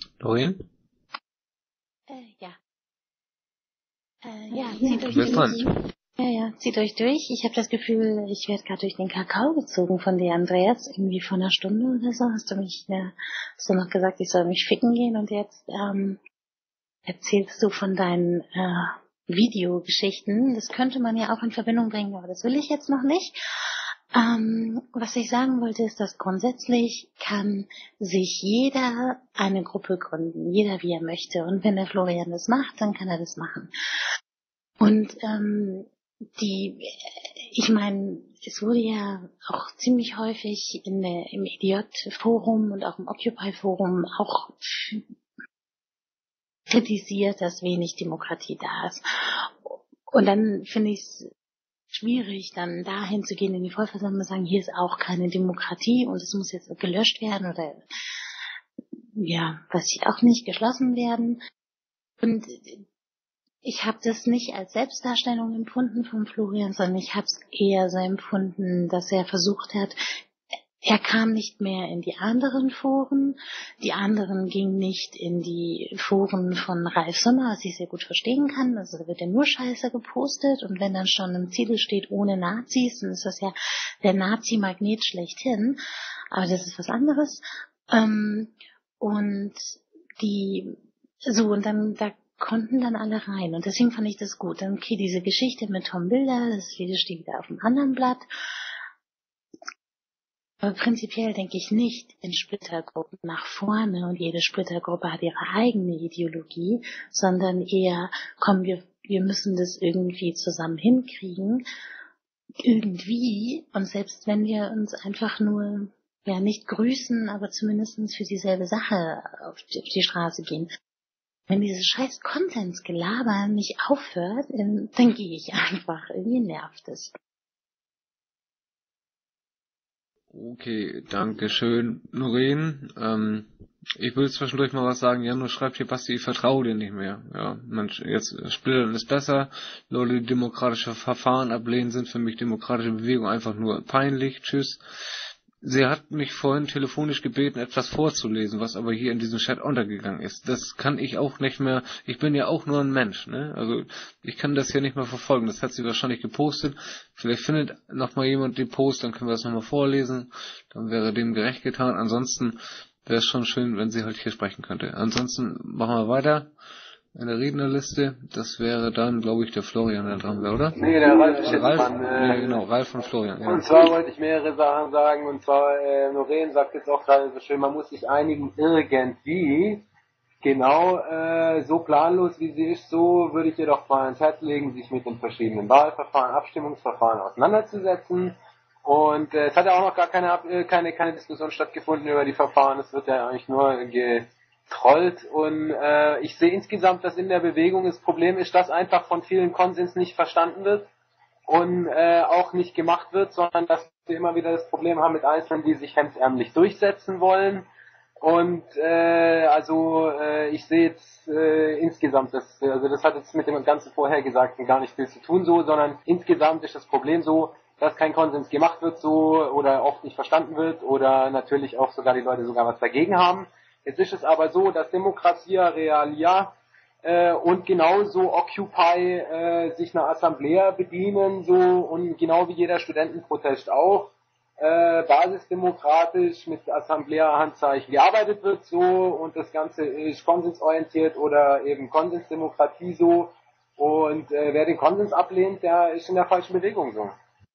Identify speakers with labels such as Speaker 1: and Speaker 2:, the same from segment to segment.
Speaker 1: Doreen?
Speaker 2: Ja.
Speaker 1: Zieht euch durch.
Speaker 2: Zieht euch durch. Ich habe das Gefühl, ich werde gerade durch den Kakao gezogen von dir, Andreas. Irgendwie vor einer Stunde oder so hast du noch gesagt, ich soll mich ficken gehen und jetzt erzählst du von deinen Videogeschichten. Das könnte man ja auch in Verbindung bringen, aber das will ich jetzt noch nicht. Was ich sagen wollte, ist, dass grundsätzlich kann sich jeder eine Gruppe gründen, jeder wie er möchte. Und wenn der Florian das macht, dann kann er das machen. Und ich meine, es wurde ja auch ziemlich häufig im Idiot-Forum und auch im Occupy-Forum auch kritisiert, dass wenig Demokratie da ist. Und dann finde ich es schwierig, dann dahin zu gehen in die Vollversammlung und sagen, hier ist auch keine Demokratie und es muss jetzt gelöscht werden oder weiß ich auch nicht, geschlossen werden. Und ich habe das nicht als Selbstdarstellung empfunden von Florian, sondern ich habe es eher so empfunden, dass er versucht hat, er kam nicht mehr in die anderen Foren, die anderen gingen nicht in die Foren von Ralf Sommer, was ich sehr gut verstehen kann, also da wird ja nur Scheiße gepostet und wenn dann schon im Titel steht ohne Nazis, dann ist das ja der Nazi-Magnet schlechthin, aber das ist was anderes. Und da konnten dann alle rein und deswegen fand ich das gut. Dann okay, diese Geschichte mit Tom Bilder, das Video steht wieder auf dem anderen Blatt. Aber prinzipiell denke ich nicht in Splittergruppen nach vorne und jede Splittergruppe hat ihre eigene Ideologie, sondern eher, komm, wir müssen das irgendwie zusammen hinkriegen, irgendwie, und selbst wenn wir uns einfach nur, nicht grüßen, aber zumindest für dieselbe Sache auf die Straße gehen. Wenn dieses scheiß Konsensgelaber nicht aufhört, dann gehe ich einfach, irgendwie nervt es.
Speaker 1: Okay, danke schön, Noreen. Ich will zwischendurch mal was sagen. Janusz schreibt hier, Basti, ich vertraue dir nicht mehr. Ja, Mensch, jetzt splittern ist besser. Leute, die demokratische Verfahren ablehnen, sind für mich demokratische Bewegungen einfach nur peinlich. Tschüss. Sie hat mich vorhin telefonisch gebeten, etwas vorzulesen, was aber hier in diesem Chat untergegangen ist. Das kann ich auch nicht mehr. Ich bin ja auch nur ein Mensch, ne? Also ich kann das hier nicht mehr verfolgen. Das hat sie wahrscheinlich gepostet. Vielleicht findet noch mal jemand den Post, dann können wir das nochmal vorlesen. Dann wäre dem gerecht getan. Ansonsten wäre es schon schön, wenn sie halt hier sprechen könnte. Ansonsten machen wir weiter in der Rednerliste. Das wäre dann, glaube ich, der Florian, der dran wäre, oder?
Speaker 3: Nee, der Ralf ist jetzt dran.
Speaker 1: Genau, Ralf und Florian. Ja.
Speaker 3: Und zwar wollte ich mehrere Sachen sagen. Und zwar, Noreen sagt jetzt auch gerade so schön, man muss sich einigen irgendwie. Genau, so planlos wie sie ist, so würde ich ihr doch mal ans Herz legen, sich mit den verschiedenen Wahlverfahren, Abstimmungsverfahren auseinanderzusetzen. Und es hat ja auch noch gar keine Diskussion stattgefunden über die Verfahren. Es wird ja eigentlich nur getrollt. Und ich sehe insgesamt, dass in der Bewegung das Problem ist, dass einfach von vielen Konsens nicht verstanden wird und auch nicht gemacht wird, sondern dass wir immer wieder das Problem haben mit Einzelnen, die sich hemdsärmlich durchsetzen wollen. Und ich sehe jetzt insgesamt, das hat jetzt mit dem ganzen Vorhergesagten gar nicht viel zu tun so, sondern insgesamt ist das Problem so, dass kein Konsens gemacht wird so oder oft nicht verstanden wird oder natürlich auch sogar die Leute sogar was dagegen haben. Jetzt ist es aber so, dass Demokratia Realia und genauso Occupy sich einer Assemblea bedienen so und genau wie jeder Studentenprotest auch basisdemokratisch mit Assemblea-Handzeichen gearbeitet wird so und das Ganze ist konsensorientiert oder eben Konsensdemokratie so und wer den Konsens ablehnt, der ist in der falschen Bewegung so.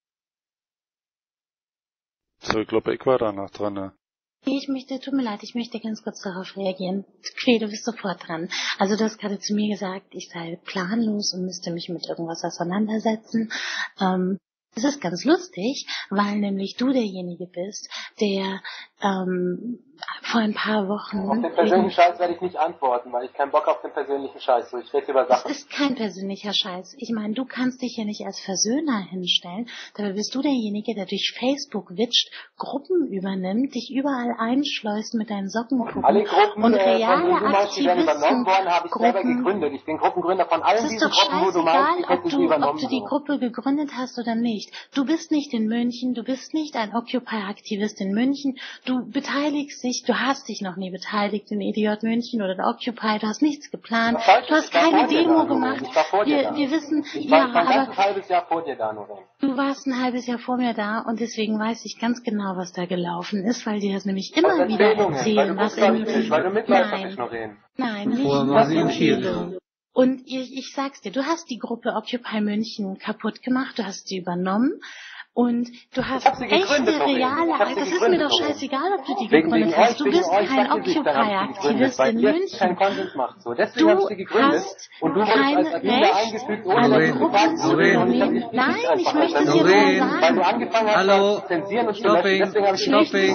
Speaker 4: So, ich glaube, ich war da noch dran, ne?
Speaker 2: Tut mir leid, ich möchte ganz kurz darauf reagieren. Quee, du bist sofort dran. Also du hast gerade zu mir gesagt, ich sei planlos und müsste mich mit irgendwas auseinandersetzen. Das ist ganz lustig, weil nämlich du derjenige bist, der vor ein paar Wochen...
Speaker 3: Auf den persönlichen Scheiß werde ich nicht antworten, weil ich keinen Bock auf den persönlichen Scheiß habe. Ich rede über Sachen.
Speaker 2: Das ist kein persönlicher Scheiß. Ich meine, du kannst dich ja nicht als Versöhner hinstellen. Dabei bist du derjenige, der durch Facebook witscht, Gruppen übernimmt, dich überall einschleust mit deinen Sockenpuppen.
Speaker 3: Alle Gruppen,
Speaker 2: und reale
Speaker 3: von denen du meinst, die werden übernommen worden, habe ich selber
Speaker 2: Gruppen,
Speaker 3: gegründet. Ich bin Gruppengründer von allen diesen Gruppen, wo du meinst, ich hätte sie übernommen.
Speaker 2: Ob du die Gruppe gegründet hast oder nicht. Du bist nicht in München, du bist nicht ein Occupy-Aktivist in München, du beteiligst dich, du hast dich noch nie beteiligt in EDJ München oder der Occupy, du hast nichts geplant,
Speaker 3: Falsch,
Speaker 2: du hast
Speaker 3: ich war
Speaker 2: keine
Speaker 3: vor dir
Speaker 2: Demo
Speaker 3: da,
Speaker 2: gemacht.
Speaker 3: ich war vor dir da.
Speaker 2: Wir wissen,
Speaker 3: Ich war
Speaker 2: ja,
Speaker 3: ein ganzes
Speaker 2: aber
Speaker 3: halbes Jahr vor dir da, Noreen.
Speaker 2: du warst ein halbes Jahr vor mir da und deswegen weiß ich ganz genau, was da gelaufen ist, weil die das nämlich immer wieder erzählen, was
Speaker 3: weil du Mitläufer bist, Noreen.
Speaker 2: Nein, nicht
Speaker 1: Vorher war sie in Kiel.
Speaker 2: Und ich sag's dir, du hast die Gruppe Occupy München kaputt gemacht, du hast sie übernommen und du hast echte, reale, das ist mir doch scheißegal, ob du die gegründet hast. Du bist kein Occupy-Aktivist in München.
Speaker 3: Keinen Konsens macht, so. Deswegen habe ich sie gegründet. Und du wurdest als Agenda eingefügt, ohne gefragt wurde.
Speaker 2: Nein, ich möchte es jetzt mal sagen.
Speaker 3: Weil du angefangen hast,
Speaker 1: Hallo,
Speaker 3: zu zensieren und zu löschen. Deswegen habe ich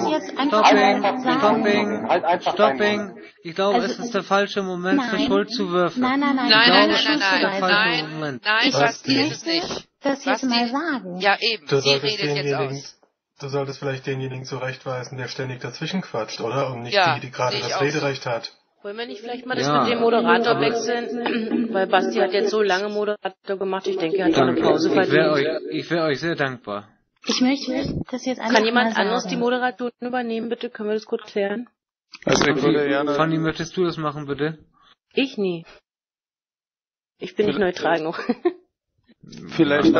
Speaker 1: Stopping. Ich glaube, es ist der falsche Moment für Schuld zu würfeln.
Speaker 2: Nein.
Speaker 1: Moment.
Speaker 5: Nein, Basti ist es nicht.
Speaker 2: Das jetzt mal sagen.
Speaker 5: Ja, eben. Sie redet jetzt aus.
Speaker 6: Du solltest vielleicht denjenigen zurechtweisen, der ständig dazwischen quatscht, oder? Und nicht die gerade
Speaker 5: sehe ich
Speaker 6: das
Speaker 5: auch
Speaker 6: Rederecht hat.
Speaker 7: Wollen wir nicht vielleicht mal das mit dem Moderator wechseln? Weil Basti hat jetzt so lange Moderator gemacht, ich denke, er hat eine Pause verdient.
Speaker 1: Ich wäre euch sehr dankbar.
Speaker 2: Ich möchte das jetzt einfach
Speaker 7: Kann jemand
Speaker 2: mal sagen.
Speaker 7: anderes die Moderation übernehmen, bitte? Können wir das kurz klären?
Speaker 4: Also ich würde gerne...
Speaker 1: Fanny, möchtest du das machen, bitte?
Speaker 7: Ich nie. Ich bin nicht neutral genug.
Speaker 4: Vielleicht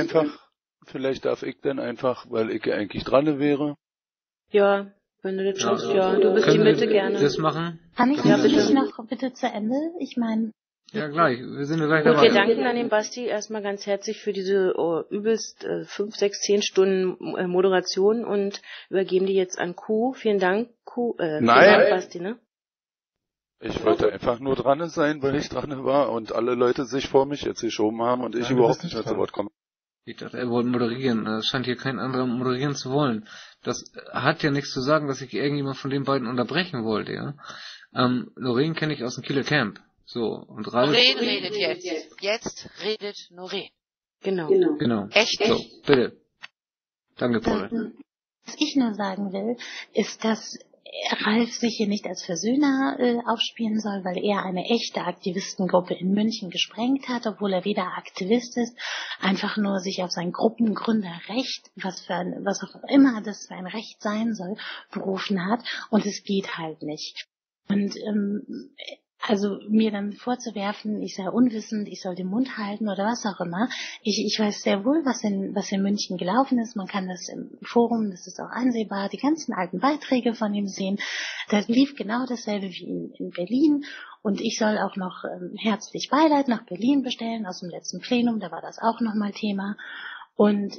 Speaker 4: darf ich dann einfach, weil ich eigentlich dran wäre.
Speaker 7: Ja, wenn du das schaffst, ja. Du bist die Mitte gerne.
Speaker 1: Das machen?
Speaker 2: Kann ich das nicht noch bitte zu Ende? Ich meine...
Speaker 1: Ja, gleich. Wir sind ja gleich
Speaker 7: Und
Speaker 1: dabei.
Speaker 7: wir danken an den Basti erstmal ganz herzlich für diese übelst 5, 6, 10 Stunden Moderation und übergeben die jetzt an Q. Vielen Dank, Q. Vielen Dank, Basti, ne?
Speaker 4: Ich wollte einfach nur dran sein, weil ich dran war und alle Leute sich vor mich jetzt geschoben haben und ich überhaupt nicht mehr zu Wort komme.
Speaker 1: Ich dachte, er wollte moderieren. Es scheint hier kein anderer moderieren zu wollen. Das hat ja nichts zu sagen, dass ich irgendjemand von den beiden unterbrechen wollte, ja. Noreen kenne ich aus dem Kieler Camp. So, und Ralf...
Speaker 5: Noreen redet jetzt. Jetzt redet Noreen.
Speaker 2: Genau.
Speaker 5: Echt?
Speaker 1: So, bitte. Danke, Paul.
Speaker 2: Was ich nur sagen will, ist, dass Ralf sich hier nicht als Versöhner aufspielen soll, weil er eine echte Aktivistengruppe in München gesprengt hat, obwohl er weder Aktivist ist, einfach nur sich auf sein Gruppengründerrecht, was auch immer das für ein Recht sein soll, berufen hat, und es geht halt nicht. Und also mir dann vorzuwerfen, ich sei unwissend, ich soll den Mund halten oder was auch immer. Ich weiß sehr wohl, was in München gelaufen ist. Man kann das im Forum, das ist auch einsehbar, die ganzen alten Beiträge von ihm sehen. Da lief genau dasselbe wie in Berlin. Und ich soll auch noch herzlich Beileid nach Berlin bestellen aus dem letzten Plenum. Da war das auch nochmal Thema. Und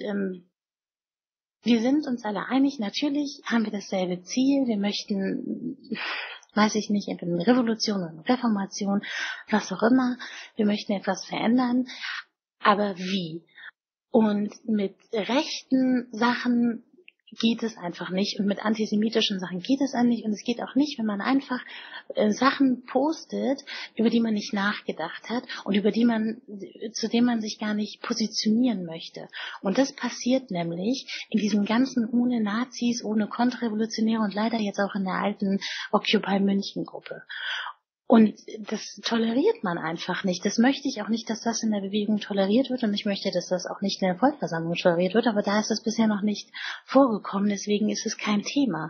Speaker 2: wir sind uns alle einig, natürlich haben wir dasselbe Ziel. Wir möchten... weiß ich nicht, entweder eine Revolution oder eine Reformation, was auch immer. Wir möchten etwas verändern, aber wie? Und mit rechten Sachen geht es einfach nicht und mit antisemitischen Sachen geht es auch nicht und es geht auch nicht, wenn man einfach Sachen postet, über die man nicht nachgedacht hat und zu denen man sich gar nicht positionieren möchte. Und das passiert nämlich in diesem ganzen ohne Nazis, ohne Kontrrevolutionäre und leider jetzt auch in der alten Occupy München Gruppe. Und das toleriert man einfach nicht. Das möchte ich auch nicht, dass das in der Bewegung toleriert wird und ich möchte, dass das auch nicht in der Vollversammlung toleriert wird, aber da ist das bisher noch nicht vorgekommen, deswegen ist es kein Thema.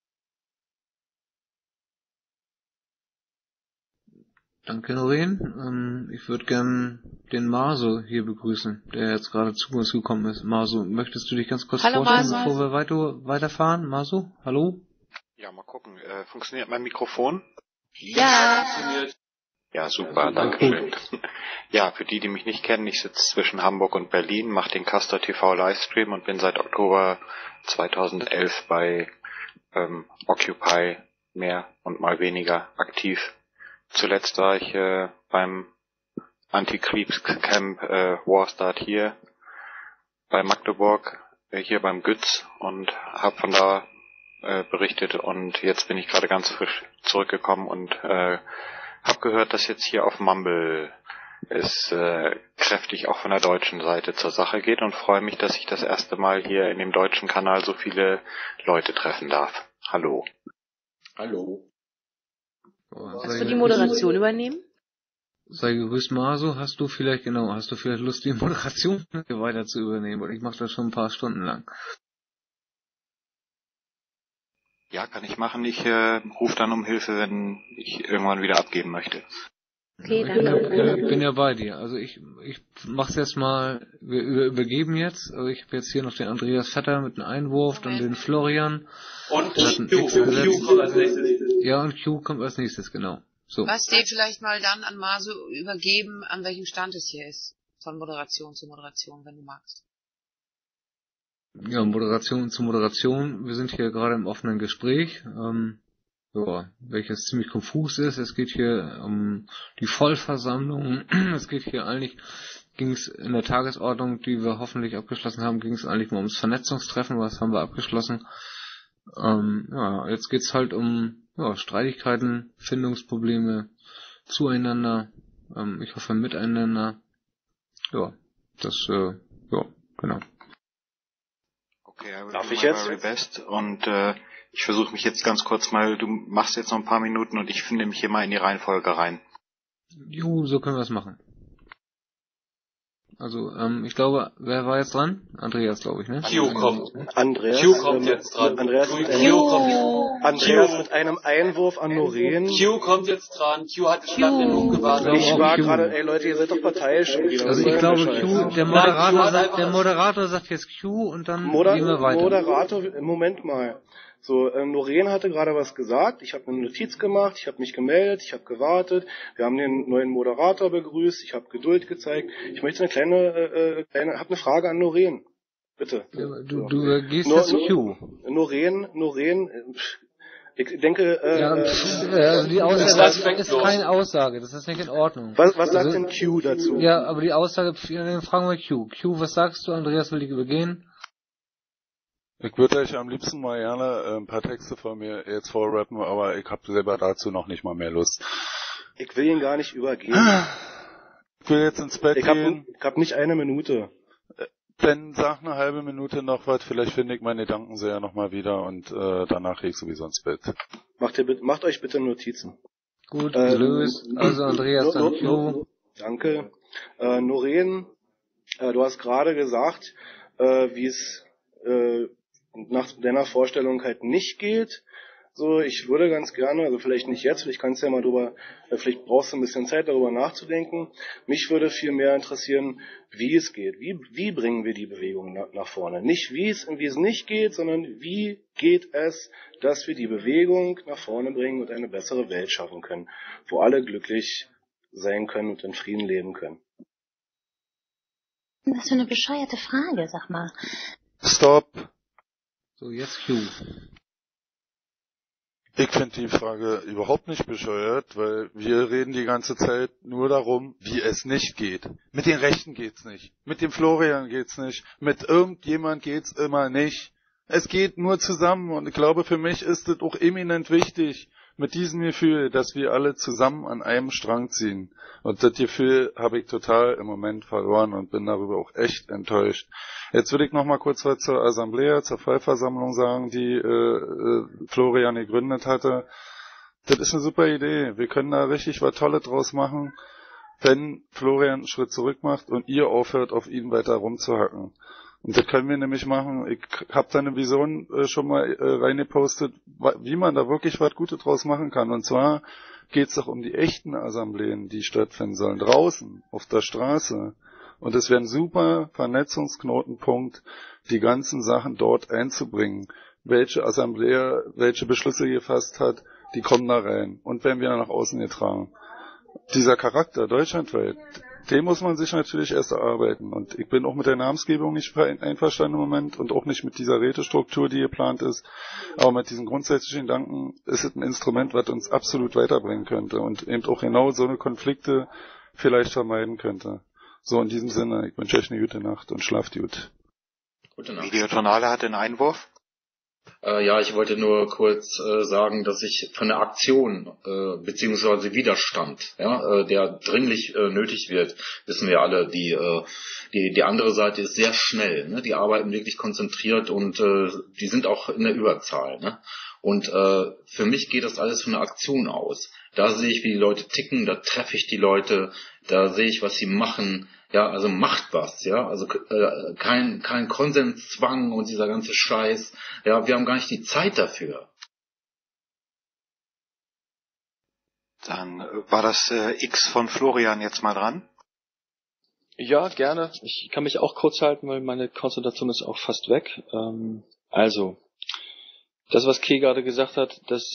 Speaker 1: Danke, Noreen. Ich würde gern den Marso hier begrüßen, der jetzt gerade zu uns gekommen ist. Marso, möchtest du dich ganz kurz vorstellen, bevor wir weiterfahren? Marso, hallo?
Speaker 8: Ja, mal gucken. Funktioniert mein Mikrofon?
Speaker 7: Ja.
Speaker 8: Ja, super, danke schön. Ja, für die mich nicht kennen, ich sitze zwischen Hamburg und Berlin, mache den Castor TV Livestream und bin seit Oktober 2011 bei Occupy mehr und mal weniger aktiv. Zuletzt war ich beim Anti-Kriegscamp Warstart hier bei Magdeburg, hier beim Gütz und habe von da berichtet und jetzt bin ich gerade ganz frisch zurückgekommen und habe gehört, dass jetzt hier auf Mumble es kräftig auch von der deutschen Seite zur Sache geht und freue mich, dass ich das erste Mal hier in dem deutschen Kanal so viele Leute treffen darf. Hallo.
Speaker 7: Hallo. Hast du die Moderation übernehmen?
Speaker 1: Sei gegrüßt, Marso. Hast du vielleicht Lust, die Moderation hier weiter zu übernehmen? Und ich mache das schon ein paar Stunden lang.
Speaker 8: Ja, kann ich machen. Ich rufe dann um Hilfe, wenn ich irgendwann wieder abgeben möchte.
Speaker 7: Okay, danke.
Speaker 1: Ich bin ja bei dir. Also ich mach's jetzt mal, wir übergeben jetzt. Also ich habe jetzt hier noch den Andreas Vetter mit einem Einwurf, dann den Florian.
Speaker 9: Und Q kommt als nächstes.
Speaker 1: Ja, und Q kommt als nächstes, genau. So.
Speaker 5: Was dir vielleicht mal dann an Maso übergeben, an welchem Stand es hier ist. Von Moderation zu Moderation, wenn du magst.
Speaker 1: Ja, Moderation zu Moderation. Wir sind hier gerade im offenen Gespräch. Welches ziemlich konfus ist. Es geht hier um die Vollversammlung. Es geht hier eigentlich, ging es in der Tagesordnung, die wir hoffentlich abgeschlossen haben, ging es eigentlich mal ums Vernetzungstreffen, was haben wir abgeschlossen. Jetzt geht's halt um Streitigkeiten, Findungsprobleme zueinander, ich hoffe miteinander. Ja, genau.
Speaker 8: Okay,
Speaker 9: darf ich jetzt?
Speaker 8: Best und ich versuche mich jetzt ganz kurz mal, du machst jetzt noch ein paar Minuten und ich finde mich hier mal in die Reihenfolge rein.
Speaker 1: So können wir es machen. Also, ich glaube, wer war jetzt dran? Andreas, glaube ich, ne?
Speaker 9: Q kommt.
Speaker 10: Andreas.
Speaker 9: Q kommt jetzt dran.
Speaker 10: Andreas mit einem Einwurf an Noreen.
Speaker 9: Q kommt jetzt dran. Q hat jetzt lang genug gewartet.
Speaker 10: Ich war gerade, Leute, ihr seid doch parteiisch schon wieder.
Speaker 1: Also ich glaube Q, der Moderator sagt jetzt Q und dann gehen wir weiter.
Speaker 10: Moderator, Moment mal. So, Noreen hatte gerade was gesagt, ich habe eine Notiz gemacht, ich habe mich gemeldet, ich habe gewartet, wir haben den neuen Moderator begrüßt, ich habe Geduld gezeigt. Ich möchte habe eine Frage an Noreen. Bitte.
Speaker 1: Ja, du gehst jetzt Q.
Speaker 10: Noreen, ich denke,
Speaker 1: die Aussage ist keine Aussage, das ist nicht in Ordnung.
Speaker 10: Was sagt denn Q dazu?
Speaker 1: Ja, aber die Aussage, fragen wir Q. Q, was sagst du? Andreas will dich übergehen.
Speaker 4: Ich würde euch am liebsten mal gerne ein paar Texte von mir jetzt vorrappen, aber ich habe selber dazu noch nicht mal mehr Lust.
Speaker 10: Ich will ihn gar nicht übergehen.
Speaker 4: Ich will jetzt ins Bett gehen.
Speaker 10: Ich hab nicht eine Minute.
Speaker 4: Dann sag eine halbe Minute noch was, vielleicht finde ich meine Gedanken sehr nochmal wieder und danach gehe ich sowieso ins Bett.
Speaker 10: Macht euch bitte Notizen.
Speaker 1: Gut, gelöst. Also Andreas, dann Q.
Speaker 10: Danke. Noreen, du hast gerade gesagt, wie es nach deiner Vorstellung halt nicht geht. So, ich würde ganz gerne, also vielleicht nicht jetzt, vielleicht kannst du ja mal vielleicht brauchst du ein bisschen Zeit darüber nachzudenken. Mich würde viel mehr interessieren, wie es geht. Wie bringen wir die Bewegung nach vorne? Nicht wie es nicht geht, sondern wie geht es, dass wir die Bewegung nach vorne bringen und eine bessere Welt schaffen können, wo alle glücklich sein können und in Frieden leben können.
Speaker 2: Was für eine bescheuerte Frage, sag mal.
Speaker 4: Stop.
Speaker 1: So, jetzt Q.
Speaker 4: Ich finde die Frage überhaupt nicht bescheuert, weil wir reden die ganze Zeit nur darum, wie es nicht geht. Mit den Rechten geht's nicht. Mit dem Florian geht's nicht. Mit irgendjemand geht's immer nicht. Es geht nur zusammen und ich glaube, für mich ist es auch eminent wichtig, mit diesem Gefühl, dass wir alle zusammen an einem Strang ziehen. Und das Gefühl habe ich total im Moment verloren und bin darüber auch echt enttäuscht. Jetzt will ich noch mal kurz was zur Assemblea, zur Vollversammlung sagen, die Florian gegründet hatte. Das ist eine super Idee. Wir können da richtig was Tolles draus machen, wenn Florian einen Schritt zurück macht und ihr aufhört, auf ihn weiter rumzuhacken. Und das können wir nämlich machen. Ich habe da eine Vision schon mal reingepostet, wie man da wirklich was Gutes draus machen kann. Und zwar geht's doch um die echten Assembleen, die stattfinden sollen, draußen, auf der Straße. Und es wäre ein super Vernetzungsknotenpunkt, die ganzen Sachen dort einzubringen. Welche Assemblea, welche Beschlüsse gefasst hat, die kommen da rein. Und werden wieder nach außen getragen. Dieser Charakter deutschlandweit, den muss man sich natürlich erst erarbeiten. Und ich bin auch mit der Namensgebung nicht einverstanden im Moment und auch nicht mit dieser Rätestruktur, die geplant ist. Aber mit diesen grundsätzlichen Gedanken ist es ein Instrument, was uns absolut weiterbringen könnte und eben auch genau so eine Konflikte vielleicht vermeiden könnte. So, in diesem Sinne, ich wünsche euch eine gute Nacht und schlaft gut.
Speaker 8: Gute Nacht. Videotonale hat einen Einwurf.
Speaker 11: Ja, ich wollte nur kurz sagen, dass ich von der Aktion beziehungsweise Widerstand, der dringlich nötig wird, wissen wir alle, die andere Seite ist sehr schnell, ne? Die arbeiten wirklich konzentriert und die sind auch in der Überzahl, ne? Und für mich geht das alles von der Aktion aus. Da sehe ich, wie die Leute ticken, da treffe ich die Leute, da sehe ich, was sie machen. Ja, also macht was, ja, also kein Konsenszwang und dieser ganze Scheiß. Ja, wir haben gar nicht die Zeit dafür.
Speaker 8: Dann war das X von Florian jetzt mal dran.
Speaker 12: Ja, gerne. Ich kann mich auch kurz halten, weil meine Konzentration ist auch fast weg. Also, das, was Kay gerade gesagt hat, das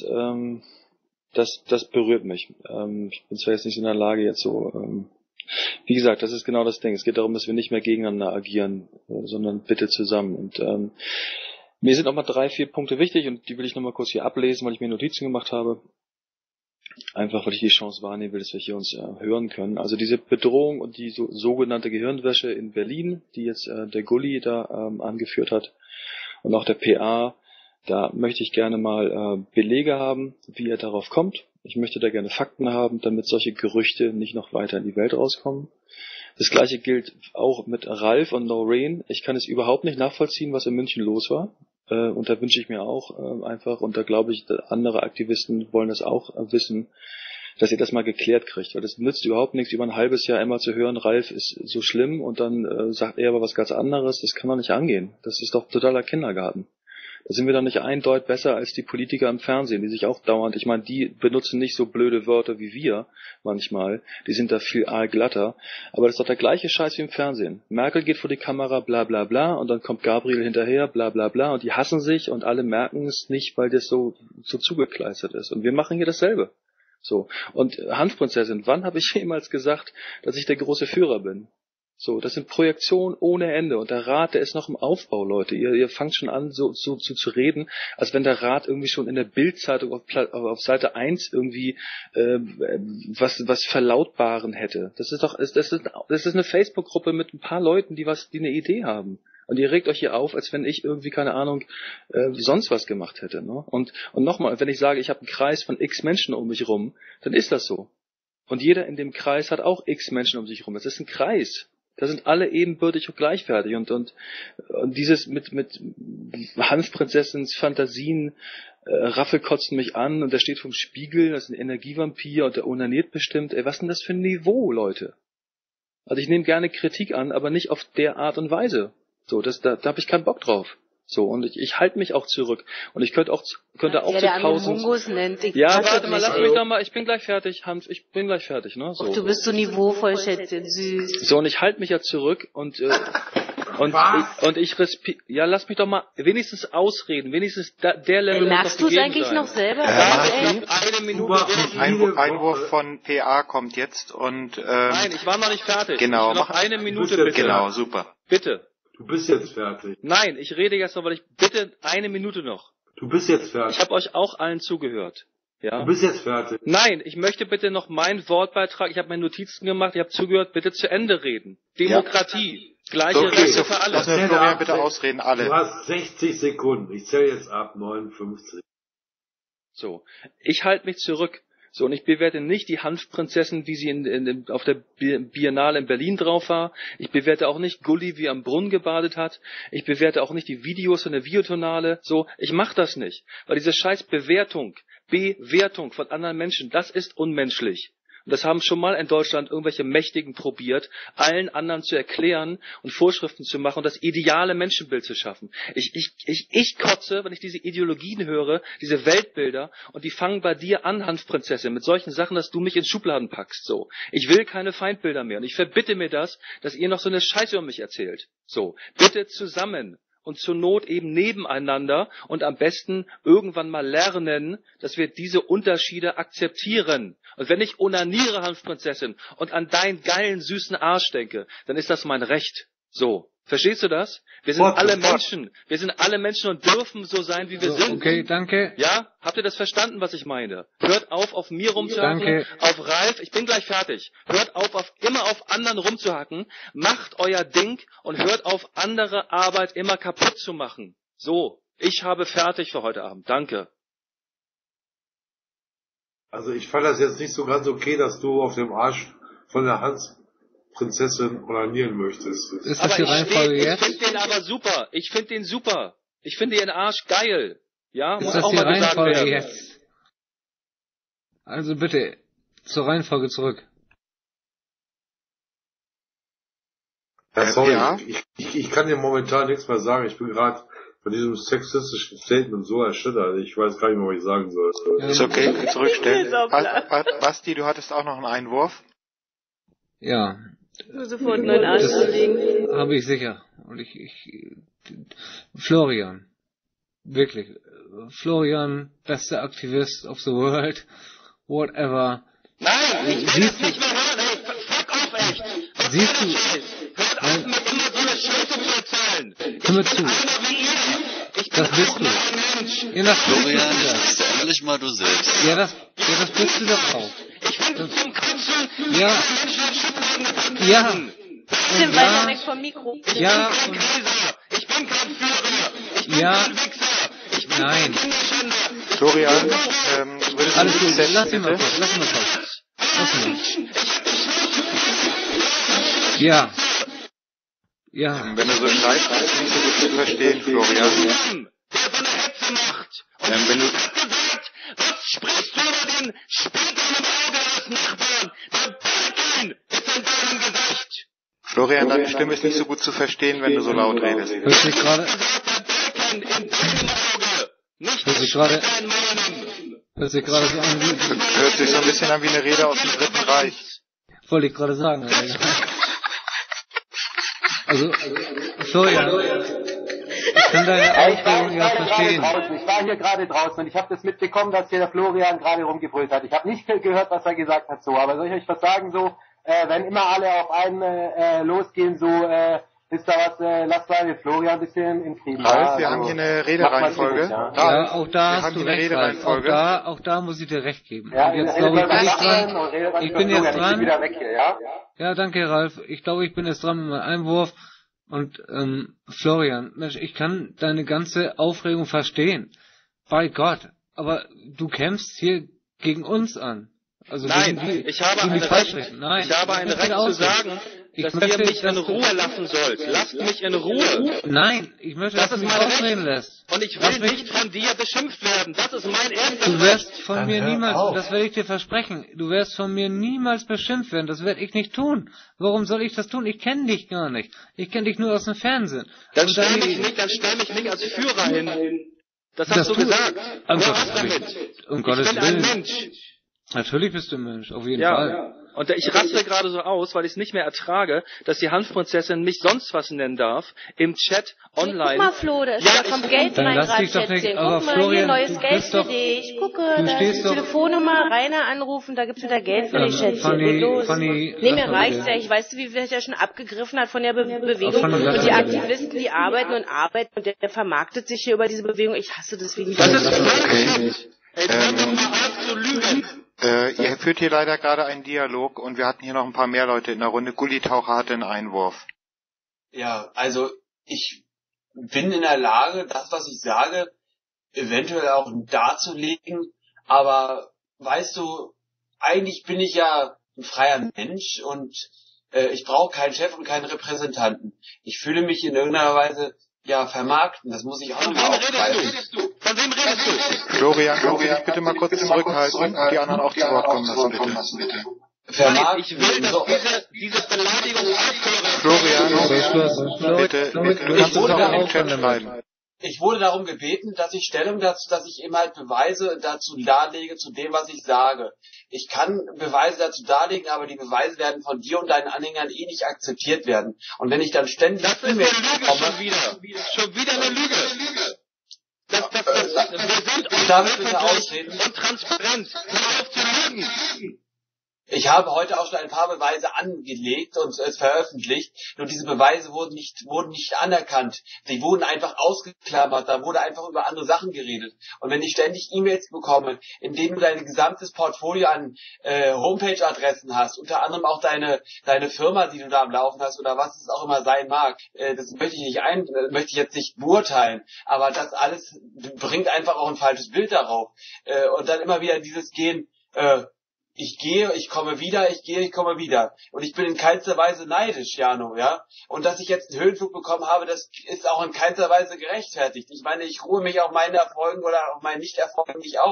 Speaker 12: berührt mich. Ich bin zwar jetzt nicht in der Lage, jetzt so, wie gesagt, das ist genau das Ding. Es geht darum, dass wir nicht mehr gegeneinander agieren, sondern bitte zusammen. Und mir sind noch mal 3, 4 Punkte wichtig und die will ich noch mal kurz hier ablesen, weil ich mir Notizen gemacht habe. Einfach, weil ich die Chance wahrnehmen will, dass wir hier uns hören können. Also diese Bedrohung und die sogenannte Gehirnwäsche in Berlin, die jetzt der Gulli da angeführt hat und auch der PA, da möchte ich gerne mal Belege haben, wie er darauf kommt. Ich möchte da gerne Fakten haben, damit solche Gerüchte nicht noch weiter in die Welt rauskommen. Das gleiche gilt auch mit Ralf und Noreen. Ich kann es überhaupt nicht nachvollziehen, was in München los war. Und da wünsche ich mir auch einfach, und da glaube ich, andere Aktivisten wollen das auch wissen, dass ihr das mal geklärt kriegt. Weil das nützt überhaupt nichts, über ein halbes Jahr immer zu hören, Ralf ist so schlimm und dann sagt er aber was ganz anderes. Das kann doch nicht angehen. Das ist doch totaler Kindergarten. Da sind wir doch nicht eindeutig besser als die Politiker im Fernsehen, die sich auch dauernd, ich meine, die benutzen nicht so blöde Wörter wie wir manchmal, die sind da viel aalglatter, aber das ist doch der gleiche Scheiß wie im Fernsehen. Merkel geht vor die Kamera, bla bla bla, und dann kommt Gabriel hinterher, bla bla bla, und die hassen sich und alle merken es nicht, weil das so zugekleistert ist. Und wir machen hier dasselbe. So. Und Hanfprinzessin, wann habe ich jemals gesagt, dass ich der große Führer bin? So, das sind Projektionen ohne Ende. Und der Rat, der ist noch im Aufbau, Leute. Ihr fangt schon an, so zu reden, als wenn der Rat irgendwie schon in der Bild-Zeitung auf Seite 1 irgendwie was verlautbaren hätte. Das ist eine Facebook-Gruppe mit ein paar Leuten, die eine Idee haben. Und ihr regt euch hier auf, als wenn ich irgendwie, keine Ahnung, sonst was gemacht hätte. Ne? Und nochmal, wenn ich sage, ich habe einen Kreis von x Menschen um mich rum, dann ist das so. Und jeder in dem Kreis hat auch x Menschen um sich rum. Es ist ein Kreis. Da sind alle ebenbürtig und gleichwertig und dieses mit Hanfprinzessins Fantasien, Raffel kotzt mich an und der steht vom Spiegel, das ist ein Energievampir und der onaniert bestimmt. Ey, was ist denn das für ein Niveau, Leute? Also ich nehme gerne Kritik an, aber nicht auf der Art und Weise. So, da habe ich keinen Bock drauf. So, und ich halte mich auch zurück. Und ich könnte auch zu 1000... Ja, warte mal, lass mich doch mal, ich bin gleich fertig, Hans, ich bin gleich fertig, ne? So.
Speaker 7: Och, du bist so niveauvoll, Schätzchen, süß.
Speaker 12: So, und ich halte mich ja zurück und ich ja, lass mich doch mal wenigstens ausreden, wenigstens der Level.
Speaker 7: Merkst du es eigentlich noch selber?
Speaker 12: Eine Minute.
Speaker 8: Einwurf von PA kommt jetzt und
Speaker 12: nein, ich war noch nicht fertig.
Speaker 8: Genau,
Speaker 12: noch eine Minute bitte.
Speaker 8: Genau, super.
Speaker 12: Bitte.
Speaker 6: Du bist jetzt fertig.
Speaker 12: Nein, ich rede jetzt noch, weil bitte eine Minute noch.
Speaker 6: Du bist jetzt fertig.
Speaker 12: Ich habe euch auch allen zugehört. Ja?
Speaker 6: Du bist jetzt fertig.
Speaker 12: Nein, ich möchte bitte noch meinen Wortbeitrag, ich habe meine Notizen gemacht, ich habe zugehört, bitte zu Ende reden. Demokratie, gleiche Rechte für alle.
Speaker 8: Lass mir Florian bitte ausreden, alle.
Speaker 6: Du hast 60 Sekunden, ich zähle jetzt ab 59.
Speaker 12: So, ich halte mich zurück. So, und ich bewerte nicht die Hanfprinzessin, wie sie auf der Biennale in Berlin drauf war. Ich bewerte auch nicht Gulli, wie er am Brunnen gebadet hat. Ich bewerte auch nicht die Videos von der Videotonale. So, ich mache das nicht. Weil diese scheiß Bewertung von anderen Menschen, das ist unmenschlich. Und das haben schon mal in Deutschland irgendwelche Mächtigen probiert, allen anderen zu erklären und Vorschriften zu machen und das ideale Menschenbild zu schaffen. Ich kotze, wenn ich diese Ideologien höre, diese Weltbilder, und die fangen bei dir an, Hanfprinzessin, mit solchen Sachen, dass du mich in Schubladen packst. So, ich will keine Feindbilder mehr und ich verbitte mir das, dass ihr noch so eine Scheiße über mich erzählt. So, bitte zusammen. Und zur Not eben nebeneinander und am besten irgendwann mal lernen, dass wir diese Unterschiede akzeptieren. Und wenn ich onaniere, Hanfprinzessin, und an deinen geilen, süßen Arsch denke, dann ist das mein Recht. So. Verstehst du das? Wir sind alle Menschen. Wir sind alle Menschen und dürfen so sein, wie wir sind.
Speaker 1: Okay, danke.
Speaker 12: Ja? Habt ihr das verstanden, was ich meine? Hört auf mir rumzuhacken. Auf Ralf, ich bin gleich fertig. Hört auf, immer auf anderen rumzuhacken. Macht euer Ding und hört auf, andere Arbeit immer kaputt zu machen. So. Ich habe fertig für heute Abend. Danke.
Speaker 6: Also ich fand das jetzt nicht so ganz okay, dass du auf dem Arsch von der Hanfprinzessin onanieren möchtest.
Speaker 1: Ist das die Reihenfolge jetzt?
Speaker 12: Ich finde den aber super. Ich finde den super. Ich finde den Arsch geil. Ja,
Speaker 1: ist das die Reihenfolge jetzt? Also bitte, zur Reihenfolge zurück.
Speaker 6: Ja, sorry, ich kann dir momentan nichts mehr sagen. Ich bin gerade von diesem sexistischen Statement so erschüttert. Ich weiß gar nicht mehr, was ich sagen soll.
Speaker 8: Ist okay, zurückstellen. Basti, du hattest auch noch einen Einwurf?
Speaker 1: Ja.
Speaker 7: Nur sofort einen neuen Arsch anlegen.
Speaker 1: Habe ich sicher. Und Florian. Wirklich. Florian, bester Aktivist of the world. Whatever.
Speaker 13: Nein, ich will das nicht mehr hören, ey. Fuck off, echt.
Speaker 1: Siehst du?
Speaker 13: Hört auf, mit immer so eine Scheiße zu erzählen.
Speaker 1: Hör mir zu. Das bist du. Ja, das
Speaker 14: Florian, jetzt bist du endlich mal du selbst.
Speaker 1: Ja, das bist du doch auch.
Speaker 13: Ich bin zum Kotzen.
Speaker 1: Ja. Ja.
Speaker 7: Bisschen weiter weg vom Mikro.
Speaker 1: Ja.
Speaker 13: Ich bin kein Führer.
Speaker 1: Ja. Nein.
Speaker 8: Florian, würdest
Speaker 1: alles
Speaker 8: du
Speaker 1: gut, lass ihn mal
Speaker 8: bitte?
Speaker 1: kurz. Ja. Ja.
Speaker 8: Wenn du so schreibst, ist es nicht so gut zu verstehen, Florian.
Speaker 13: Der so eine Hetze macht.
Speaker 8: Wenn du...
Speaker 13: Was sprichst du über den Spitz im Auge des Nachbarn? Der Balken ist in deinem Gesicht.
Speaker 8: Florian, deine Stimme ist nicht so gut zu verstehen, wenn du so laut redest.
Speaker 1: Hört sich gerade... Hört sich gerade so an wie...
Speaker 8: Hört sich so ein bisschen an wie eine Rede aus dem Dritten Reich.
Speaker 1: Wollte ich gerade sagen. Also Florian, ich kann deine Aufregung ja verstehen.
Speaker 3: Ich war hier gerade draußen und ich habe das mitbekommen, dass hier der Florian gerade rumgebrüllt hat. Ich habe nicht gehört, was er gesagt hat, so. Aber soll ich euch was sagen, so, wenn immer alle auf einen losgehen, so, ist da was, lasst mal den Florian ein bisschen in Frieden.
Speaker 8: Ralf, wir haben hier eine Redereihenfolge.
Speaker 1: Ja, auch da hast du recht, Ralf. Auch da muss ich dir recht geben.
Speaker 3: Ja,
Speaker 1: und jetzt glaube ich, bin ich dran. Ich bin jetzt dran.
Speaker 3: Wieder weg hier, ja?
Speaker 1: Ja, danke, Ralf. Ich glaube, ich bin jetzt dran mit meinem Einwurf. Und Florian, Mensch, ich kann deine ganze Aufregung verstehen. Bei Gott. Aber du kämpfst hier gegen uns an. Also
Speaker 12: nein, ich habe ein Recht,
Speaker 1: nein,
Speaker 12: ich habe ein Recht zu sagen, dass ihr mich in Ruhe lassen sollt. Lasst mich in Ruhe.
Speaker 1: Nein, ich möchte, dass du mich ausreden lässt.
Speaker 12: Und ich will nicht von dir beschimpft werden. Das ist mein erstes
Speaker 1: Du wirst von mir niemals, das werde ich dir versprechen, du wirst von mir niemals beschimpft werden. Das werde ich nicht tun. Warum soll ich das tun? Ich kenne dich gar nicht. Ich kenne dich nur aus dem Fernsehen.
Speaker 12: Dann stell mich nicht als Führer hin. Das hast du gesagt.
Speaker 1: Um Gottes Willen. Ich bin ein Mensch. Natürlich bist du ein Mensch, auf jeden Fall.
Speaker 12: Ja. Und ich raste gerade so aus, weil ich es nicht mehr ertrage, dass die Hanfprinzessin mich sonst was nennen darf, im Chat, online.
Speaker 7: Guck mal, Flo, da kommt Geld rein gerade, Schätzchen. Guck mal, hier, neues Geld für dich. Gucke, da ist die Telefonnummer, Rainer anrufen, da gibt's wieder Geld für dich, Schätzchen. Nee, mir reicht's ja. Ich weiß, wie wir es ja schon abgegriffen hat von der Bewegung. Und die Aktivisten, die arbeiten und der vermarktet sich hier über diese Bewegung. Ich hasse das wie die
Speaker 8: Ihr führt hier leider gerade einen Dialog und wir hatten hier noch ein paar mehr Leute in der Runde. Gullitaucher hatte einen Einwurf.
Speaker 9: Ja, also ich bin in der Lage, das, was ich sage, eventuell auch darzulegen, aber weißt du, eigentlich bin ich ja ein freier Mensch und ich brauche keinen Chef und keinen Repräsentanten. Ich fühle mich in irgendeiner Weise vermarkten, das muss ich auch noch mal aufgreifen.
Speaker 13: Von wem redest du?
Speaker 8: Florian, kannst du dich bitte mal kurz zurückhalten und die anderen auch zu Wort kommen lassen, bitte.
Speaker 9: Vermarkten.
Speaker 13: Ich will, dass diese Beleidigung aufhören.
Speaker 8: Florian, bitte, du kannst es auch in den Chat schreiben.
Speaker 9: Ich wurde darum gebeten, dass ich Stellung dazu, dass ich eben halt Beweise dazu darlege, zu dem, was ich sage. Ich kann Beweise dazu darlegen, aber die Beweise werden von dir und deinen Anhängern nicht akzeptiert werden. Und wenn ich dann ständig...
Speaker 13: Das ist eine Lüge schon wieder. Schon wieder eine Lüge. Wir sind
Speaker 9: damit bitte ausreden.
Speaker 13: Und transparent. Hör auf zu lügen.
Speaker 9: Ich habe heute auch schon ein paar Beweise angelegt und es veröffentlicht, nur diese Beweise wurden nicht anerkannt. Die wurden einfach ausgeklammert, da wurde einfach über andere Sachen geredet. Und wenn ich ständig E-Mails bekomme, in denen du dein gesamtes Portfolio an Homepage-Adressen hast, unter anderem auch deine Firma, die du da am Laufen hast oder was es auch immer sein mag, das möchte ich jetzt nicht beurteilen, aber das alles bringt einfach auch ein falsches Bild darauf. Und dann immer wieder dieses Gehen, ich gehe, ich komme wieder, ich gehe, ich komme wieder. Und ich bin in keinster Weise neidisch, Jano, ja. Und dass ich jetzt einen Höhenflug bekommen habe, das ist auch in keinster Weise gerechtfertigt. Ich meine, ich ruhe mich auf meine Erfolgen oder auf meinen Nicht-Erfolgen nicht auf.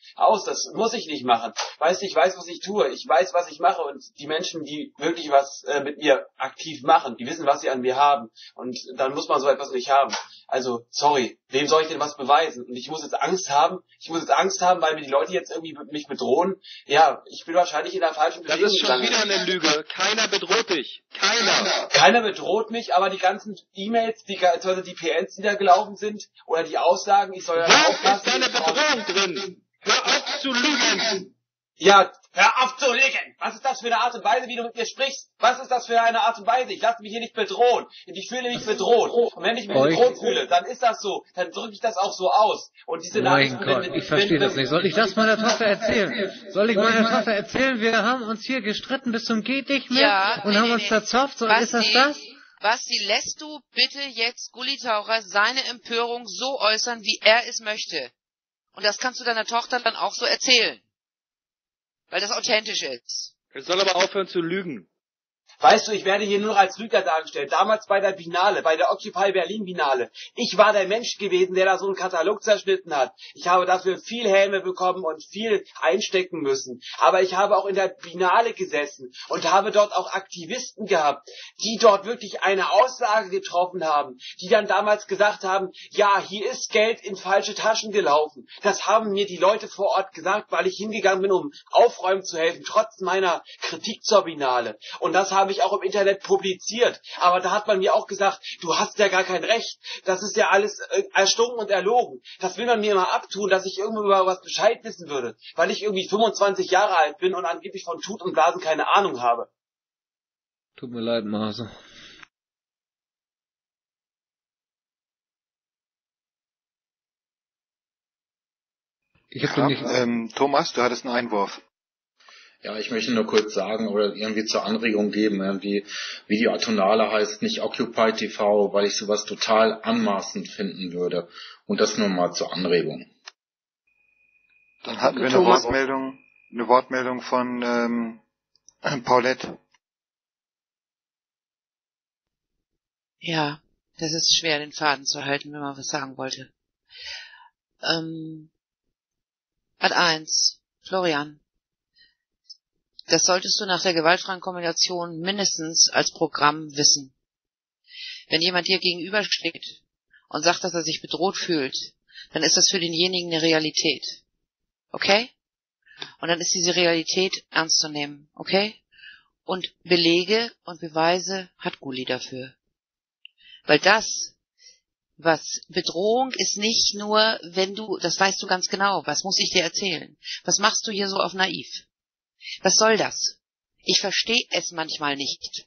Speaker 9: Aus, das muss ich nicht machen. Weißt du, ich weiß, was ich tue. Ich weiß, was ich mache. Und die Menschen, die wirklich was mit mir aktiv machen, die wissen, was sie an mir haben. Und dann muss man so etwas nicht haben. Also, sorry, wem soll ich denn was beweisen? Und ich muss jetzt Angst haben. Weil mir die Leute jetzt irgendwie mich bedrohen. Ja, ich bin wahrscheinlich in der falschen Bewegung.
Speaker 13: Das ist schon wieder eine Lüge. Keiner bedroht dich.
Speaker 9: Keiner bedroht mich, aber die ganzen E-Mails, die PNs, die da gelaufen sind, oder die Aussagen, ich soll ja aufpassen.
Speaker 13: Wo ist deine Bedrohung drin? Hör auf zu lügen!
Speaker 9: Ja, hör auf zu lügen! Was ist das für eine Art und Weise, wie du mit mir sprichst? Was ist das für eine Art und Weise? Ich lasse mich hier nicht bedrohen. Ich fühle mich bedroht. Und wenn ich mich bedroht fühle, dann ist das so. Dann drücke ich das auch so aus. Und diese
Speaker 1: Mein Gott, ich verstehe das nicht. Soll ich das meiner Tochter erzählen? Wir haben uns hier gestritten bis zum geht nicht mehr und haben uns verzopft. So, ist das?
Speaker 5: Basti, lässt du bitte jetzt Gulli Taucher seine Empörung so äußern, wie er es möchte? Und das kannst du deiner Tochter dann auch so erzählen. Weil das authentisch ist.
Speaker 13: Er soll aber aufhören zu lügen.
Speaker 9: Weißt du, ich werde hier nur noch als Lügner dargestellt. Damals bei der Binale, bei der Occupy Berlin Binale. Ich war der Mensch gewesen, der da so einen Katalog zerschnitten hat. Ich habe dafür viel Helme bekommen und viel einstecken müssen. Aber ich habe auch in der Binale gesessen und habe dort auch Aktivisten gehabt, die dort wirklich eine Aussage getroffen haben, die dann damals gesagt haben, ja, hier ist Geld in falsche Taschen gelaufen. Das haben mir die Leute vor Ort gesagt, weil ich hingegangen bin, um aufräumen zu helfen, trotz meiner Kritik zur Binale. Und das habe ich auch im Internet publiziert. Aber da hat man mir auch gesagt, du hast ja gar kein Recht. Das ist ja alles erstunken und erlogen. Das will man mir immer abtun, dass ich irgendwo über was Bescheid wissen würde. Weil ich irgendwie 25 Jahre alt bin und angeblich von Tut und Blasen keine Ahnung habe.
Speaker 1: Tut mir leid, Mase.
Speaker 15: Thomas, du hattest einen Einwurf.
Speaker 11: Ja, ich möchte nur kurz sagen oder irgendwie zur Anregung geben, irgendwie, wie die Atonale heißt, nicht Occupy TV, weil ich sowas total anmaßend finden würde. Und das nur mal zur Anregung.
Speaker 15: Dann hatten wir eine Wortmeldung von Paulette.
Speaker 5: Ja, das ist schwer, den Faden zu halten, wenn man was sagen wollte. Ad 1, Florian. Das solltest du nach der gewaltfreien Kommunikation mindestens als Programm wissen. Wenn jemand dir gegenübersteht und sagt, dass er sich bedroht fühlt, dann ist das für denjenigen eine Realität. Okay? Und dann ist diese Realität ernst zu nehmen. Okay? Und Belege und Beweise hat Gulli dafür. Weil was Bedrohung ist nicht nur, wenn du, das weißt du ganz genau, was muss ich dir erzählen? Was machst du hier so auf naiv? Was soll das? Ich verstehe es manchmal nicht.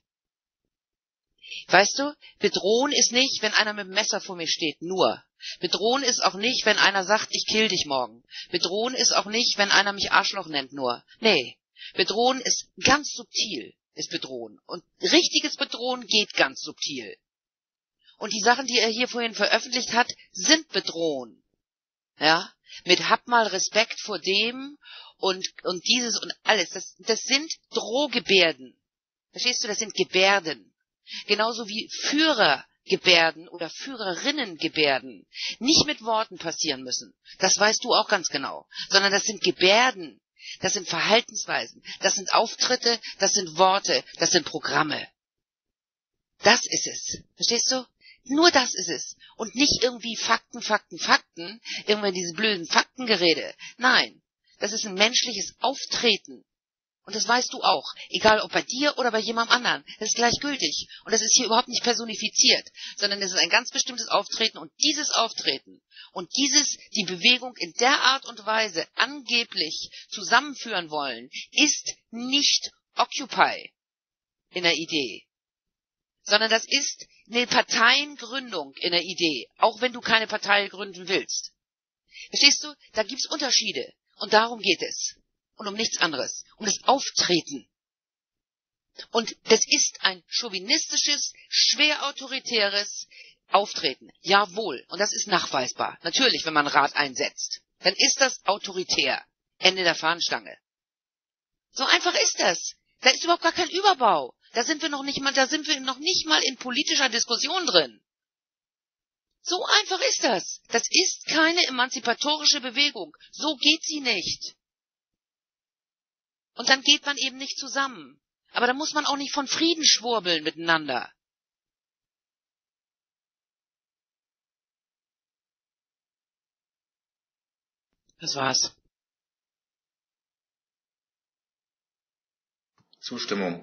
Speaker 5: Weißt du, bedrohen ist nicht, wenn einer mit dem Messer vor mir steht, nur. Bedrohen ist auch nicht, wenn einer sagt, ich kill dich morgen. Bedrohen ist auch nicht, wenn einer mich Arschloch nennt, nur. Nee, bedrohen ist ganz subtil, ist bedrohen. Und richtiges Bedrohen geht ganz subtil. Und die Sachen, die er hier vorhin veröffentlicht hat, sind bedrohen. Ja, mit hab mal Respekt vor dem und dieses und alles. Das sind Drohgebärden. Verstehst du, das sind Gebärden. Genauso wie Führergebärden oder Führerinnengebärden nicht mit Worten passieren müssen. Das weißt du auch ganz genau. Sondern das sind Gebärden, das sind Verhaltensweisen, das sind Auftritte, das sind Worte, das sind Programme. Das ist es. Verstehst du? Nur das ist es. Und nicht irgendwie Fakten, irgendwann diese blöden Faktengerede. Nein, das ist ein menschliches Auftreten. Und das weißt du auch. Egal ob bei dir oder bei jemandem anderen. Das ist gleichgültig. Und das ist hier überhaupt nicht personifiziert, sondern es ist ein ganz bestimmtes Auftreten. Und dieses Auftreten und die Bewegung in der Art und Weise angeblich zusammenführen wollen, ist nicht Occupy in der Idee. Sondern das ist eine Parteiengründung in der Idee, auch wenn du keine Partei gründen willst. Verstehst du? Da gibt's Unterschiede. Und darum geht es. Und um nichts anderes. Um das Auftreten. Und das ist ein chauvinistisches, schwer autoritäres Auftreten. Jawohl. Und das ist nachweisbar. Natürlich, wenn man Rat einsetzt. Dann ist das autoritär. Ende der Fahnenstange. So einfach ist das. Da ist überhaupt gar kein Überbau. Da sind wir noch nicht mal in politischer Diskussion drin. So einfach ist das. Das ist keine emanzipatorische Bewegung. So geht sie nicht. Und dann geht man eben nicht zusammen. Aber da muss man auch nicht von Frieden schwurbeln miteinander. Das war's.
Speaker 11: Zustimmung.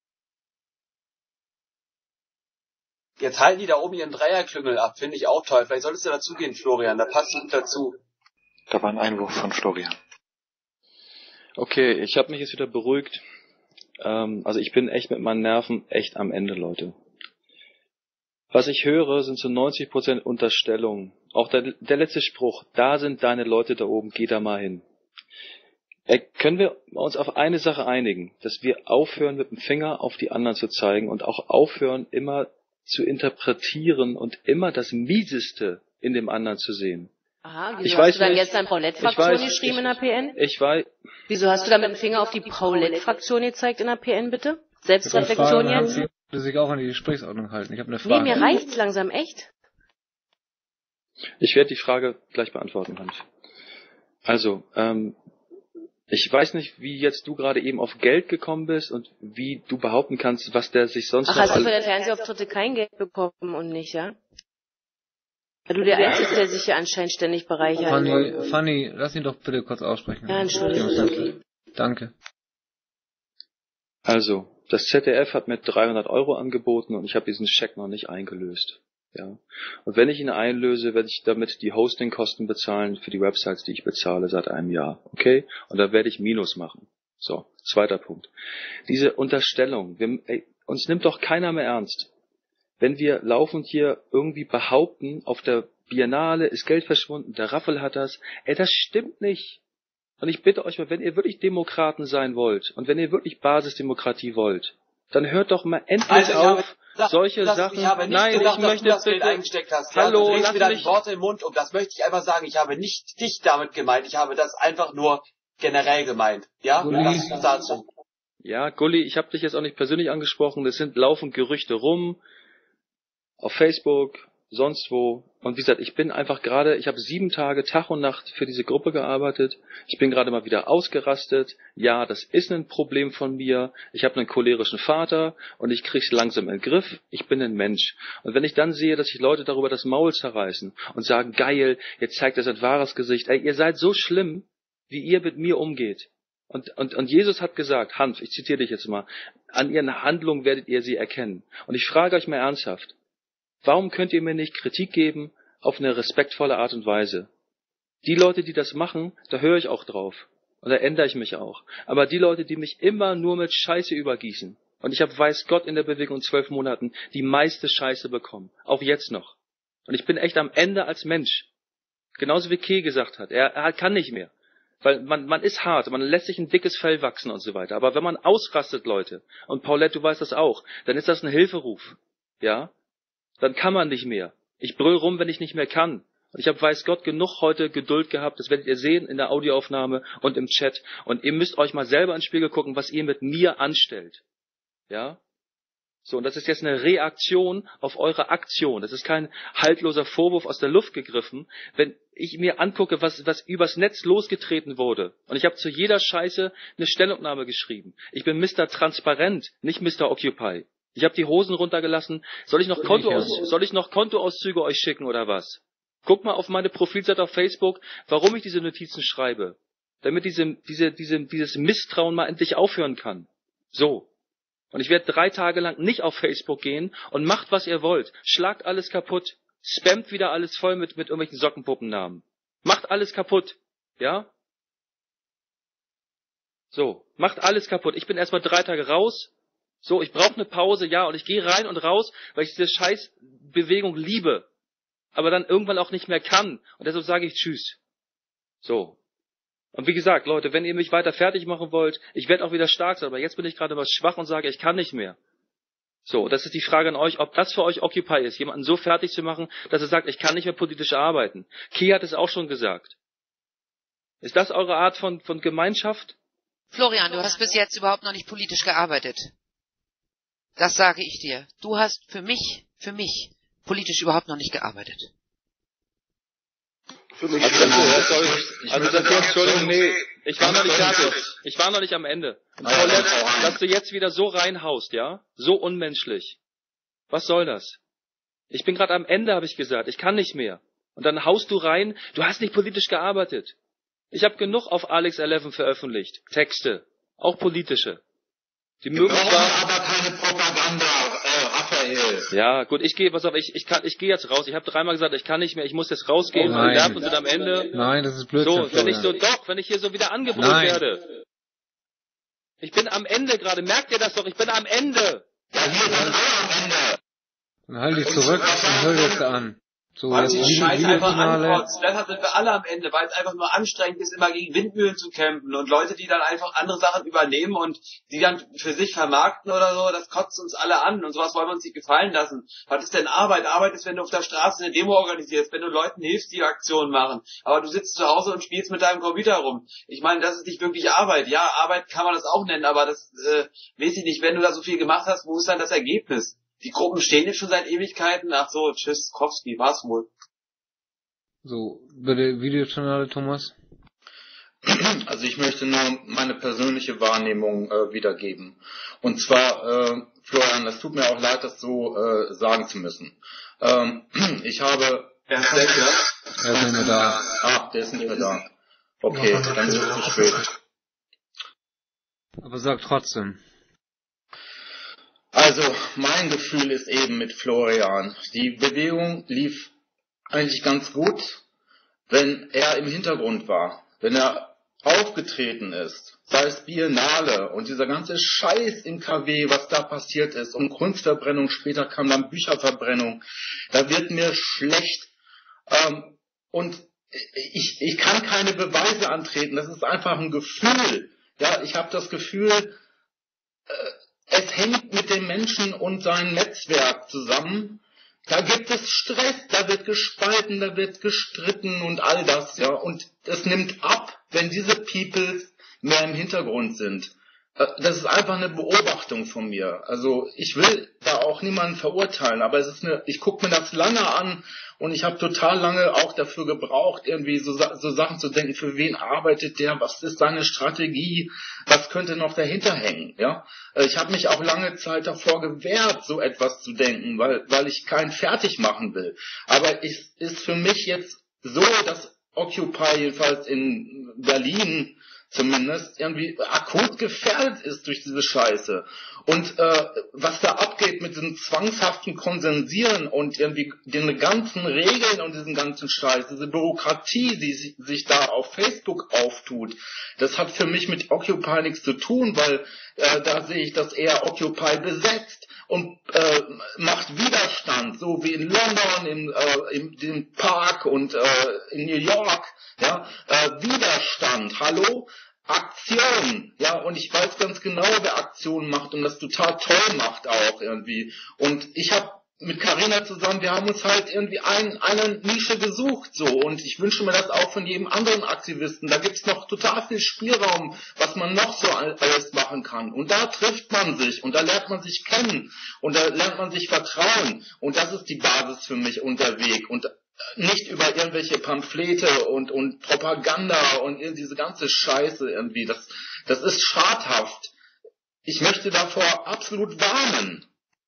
Speaker 9: Jetzt halten die da oben ihren Dreierklüngel ab, finde ich auch toll. Vielleicht solltest du dazugehen, Florian, da passt du gut dazu.
Speaker 15: Da war ein Einwurf von Florian.
Speaker 12: Okay, ich habe mich jetzt wieder beruhigt. Also ich bin echt mit meinen Nerven echt am Ende, Leute. Was ich höre, sind zu 90% Unterstellungen. Auch der letzte Spruch, da sind deine Leute da oben, geh da mal hin. Können wir uns auf eine Sache einigen, dass wir aufhören, mit dem Finger auf die anderen zu zeigen und auch aufhören, immer zu interpretieren und immer das Mieseste in dem anderen zu sehen.
Speaker 7: Aha, wieso hast du dann gestern Paulette-Fraktion geschrieben in der PN? Wieso hast du da mit dem Finger auf die Paulette-Fraktion gezeigt in der PN, bitte? Selbstreflexion jetzt?
Speaker 1: Ich würde sich auch an die Gesprächsordnung halten. Ich habe eine Frage.
Speaker 7: Nee, mir reicht's langsam, echt.
Speaker 12: Ich werde die Frage gleich beantworten, Hans. Also, ich weiß nicht, wie jetzt du gerade eben auf Geld gekommen bist und wie du behaupten kannst, was der sich sonst noch...
Speaker 7: Ach, hast du für den Fernsehauftritte kein Geld bekommen und nicht, ja? Weil du der Einzige, der sich hier anscheinend ständig bereichert.
Speaker 1: Fanny, lass ihn doch bitte kurz aussprechen.
Speaker 7: Ja, Entschuldigung.
Speaker 1: Danke.
Speaker 12: Also, das ZDF hat mir 300 € angeboten und ich habe diesen Scheck noch nicht eingelöst. Ja. Und wenn ich ihn einlöse, werde ich damit die Hostingkosten bezahlen für die Websites, die ich bezahle seit einem Jahr. Okay? Und da werde ich Minus machen. So, zweiter Punkt. Diese Unterstellung, uns nimmt doch keiner mehr ernst. Wenn wir laufend hier irgendwie behaupten, auf der Biennale ist Geld verschwunden, der Raffel hat das, das stimmt nicht. Und ich bitte euch mal, wenn ihr wirklich Demokraten sein wollt und wenn ihr wirklich Basisdemokratie wollt, dann hört doch mal endlich auf, solche Sachen.
Speaker 9: Ich habe nicht gesagt, dass du das Geld eingesteckt hast.
Speaker 12: Hallo,
Speaker 9: du drehst mir deine Worte im Mund um. Das möchte ich einfach sagen. Ich habe nicht dich damit gemeint. Ich habe das einfach nur generell gemeint. Ja, das ist dazu.
Speaker 12: Ja, Gulli, ich habe dich jetzt auch nicht persönlich angesprochen. Es sind laufend Gerüchte rum. Auf Facebook, sonst wo. Und wie gesagt, ich bin einfach gerade, ich habe 7 Tage, Tag und Nacht für diese Gruppe gearbeitet. Ich bin gerade mal wieder ausgerastet. Ja, das ist ein Problem von mir. Ich habe einen cholerischen Vater und ich krieg's langsam in den Griff. Ich bin ein Mensch. Und wenn ich dann sehe, dass sich Leute darüber das Maul zerreißen und sagen, geil, jetzt zeigt er sein wahres Gesicht. Ihr seid so schlimm, wie ihr mit mir umgeht. Und Jesus hat gesagt, Hanf, ich zitiere dich jetzt mal, an ihren Handlungen werdet ihr sie erkennen. Und ich frage euch mal ernsthaft, warum könnt ihr mir nicht Kritik geben auf eine respektvolle Art und Weise? Die Leute, die das machen, da höre ich auch drauf. Und da ändere ich mich auch. Aber die Leute, die mich immer nur mit Scheiße übergießen, und ich habe, weiß Gott, in der Bewegung 12 Monaten die meiste Scheiße bekommen. Auch jetzt noch. Und ich bin echt am Ende als Mensch. Genauso wie Keh gesagt hat. Er kann nicht mehr. Weil man ist hart, man lässt sich ein dickes Fell wachsen und so weiter. Aber wenn man ausrastet, Leute, und Paulette, du weißt das auch, dann ist das ein Hilferuf. Ja? Dann kann man nicht mehr. Ich brüll rum, wenn ich nicht mehr kann. Und ich habe, weiß Gott, genug heute Geduld gehabt. Das werdet ihr sehen in der Audioaufnahme und im Chat. Und ihr müsst euch mal selber ins Spiegel gucken, was ihr mit mir anstellt. Ja? So, und das ist jetzt eine Reaktion auf eure Aktion. Das ist kein haltloser Vorwurf aus der Luft gegriffen. Wenn ich mir angucke, was übers Netz losgetreten wurde, und ich habe zu jeder Scheiße eine Stellungnahme geschrieben. Ich bin Mr. Transparent, nicht Mr. Occupy. Ich habe die Hosen runtergelassen. Soll ich noch Kontoauszüge euch schicken oder was? Guck mal auf meine Profilseite auf Facebook, warum ich diese Notizen schreibe. Damit dieses Misstrauen mal endlich aufhören kann. So. Und ich werde 3 Tage lang nicht auf Facebook gehen und macht, was ihr wollt. Schlagt alles kaputt. Spammt wieder alles voll mit irgendwelchen Sockenpuppennamen. Macht alles kaputt. Ja? So. Macht alles kaputt. Ich bin erstmal 3 Tage raus. So, ich brauche eine Pause, ja, und ich gehe rein und raus, weil ich diese Scheißbewegung liebe. Aber dann irgendwann auch nicht mehr kann. Und deshalb sage ich Tschüss. So. Und wie gesagt, Leute, wenn ihr mich weiter fertig machen wollt, ich werde auch wieder stark sein, aber jetzt bin ich gerade mal schwach und sage, ich kann nicht mehr. So, das ist die Frage an euch, ob das für euch Occupy ist, jemanden so fertig zu machen, dass er sagt, ich kann nicht mehr politisch arbeiten. Keh hat es auch schon gesagt. Ist das eure Art von Gemeinschaft?
Speaker 5: Florian, du hast bis jetzt überhaupt noch nicht politisch gearbeitet. Das sage ich dir. Du hast für mich politisch überhaupt noch nicht gearbeitet.
Speaker 10: Für mich
Speaker 12: Entschuldigung, nee, ich war noch nicht fertig. Ich war noch nicht am Ende. Und dass du jetzt wieder so reinhaust, ja? So unmenschlich. Was soll das? Ich bin gerade am Ende, habe ich gesagt. Ich kann nicht mehr. Und dann haust du rein, du hast nicht politisch gearbeitet. Ich habe genug auf Alex 11 veröffentlicht. Texte. Auch politische. Die mögen zwar,
Speaker 11: aber keine Propaganda, Raphael.
Speaker 12: Ja, gut, ich gehe jetzt raus. Ich habe 3-mal gesagt, ich kann nicht mehr, ich muss jetzt rausgehen.
Speaker 1: Oh,
Speaker 12: die Nerven sind am Ende.
Speaker 1: Nein, das ist Blödsinn.
Speaker 12: So, wenn ich hier so wieder angebrüllt werde. Ich bin am Ende gerade, merkt ihr das doch, ich bin am Ende.
Speaker 11: Ja, wir sind alle am Ende.
Speaker 1: Dann halt dich zurück und hör jetzt an. So,
Speaker 9: weil die Scheiße einfach ankotzen. Deshalb sind wir alle am Ende, weil es einfach nur anstrengend ist, immer gegen Windmühlen zu kämpfen und Leute, die dann einfach andere Sachen übernehmen und die dann für sich vermarkten oder so, das kotzt uns alle an und sowas wollen wir uns nicht gefallen lassen. Was ist denn Arbeit? Arbeit ist, wenn du auf der Straße eine Demo organisierst, wenn du Leuten hilfst, die Aktionen machen. Aber du sitzt zu Hause und spielst mit deinem Computer rum. Ich meine, das ist nicht wirklich Arbeit. Ja, Arbeit kann man das auch nennen, aber das weiß ich nicht, wenn du da so viel gemacht hast, wo ist dann das Ergebnis? Die Gruppen stehen jetzt schon seit Ewigkeiten. Ach so, tschüss, Kowski, war's wohl.
Speaker 1: So, bitte Videojournale, Thomas.
Speaker 11: Also ich möchte nur meine persönliche Wahrnehmung wiedergeben. Und zwar, Florian, es tut mir auch leid, das so sagen zu müssen. Ich habe...
Speaker 9: Er ist nicht
Speaker 1: mehr da.
Speaker 11: Ah, der ist nicht mehr da. Okay, dann ist es zu spät.
Speaker 1: Aber sag trotzdem.
Speaker 11: Also, mein Gefühl ist eben mit Florian. Die Bewegung lief eigentlich ganz gut, wenn er im Hintergrund war. Wenn er aufgetreten ist, sei es Biennale und dieser ganze Scheiß im KW, was da passiert ist, und Kunstverbrennung, später kam dann Bücherverbrennung, da wird mir schlecht. Und ich kann keine Beweise antreten, das ist einfach ein Gefühl. Ja, ich habe das Gefühl, es hängt mit dem Menschen und seinem Netzwerk zusammen. Da gibt es Stress, da wird gespalten, da wird gestritten und all das, ja. Und es nimmt ab, wenn diese Peoples mehr im Hintergrund sind. Das ist einfach eine Beobachtung von mir. Also ich will da auch niemanden verurteilen, aber ich gucke mir das lange an und ich habe total lange auch dafür gebraucht, irgendwie so Sachen zu denken, für wen arbeitet der, was ist seine Strategie, was könnte noch dahinter hängen, ja. Ich habe mich auch lange Zeit davor gewehrt, so etwas zu denken, weil ich keinen fertig machen will. Aber es ist für mich jetzt so, dass Occupy jedenfalls in Berlin zumindest irgendwie akut gefährdet ist durch diese Scheiße. Und was da abgeht mit diesem zwangshaften Konsensieren und irgendwie den ganzen Regeln und diesen ganzen Scheiß, diese Bürokratie, die sich da auf Facebook auftut, das hat für mich mit Occupy nichts zu tun, weil da sehe ich, dass eher Occupy besetzt und macht Widerstand, so wie in London, im Park und in New York, ja, Widerstand, hallo? Aktion, ja, und ich weiß ganz genau, wer Aktionen macht und das total toll macht auch irgendwie. Und ich habe mit Carina zusammen, wir haben uns halt irgendwie eine Nische gesucht, so, und ich wünsche mir das auch von jedem anderen Aktivisten. Da gibt's noch total viel Spielraum, was man noch so alles machen kann. Und da trifft man sich und da lernt man sich kennen und da lernt man sich vertrauen. Und das ist die Basis für mich und der Weg. Und nicht über irgendwelche Pamphlete und Propaganda und diese ganze Scheiße irgendwie. Das ist schadhaft. Ich möchte davor absolut warnen.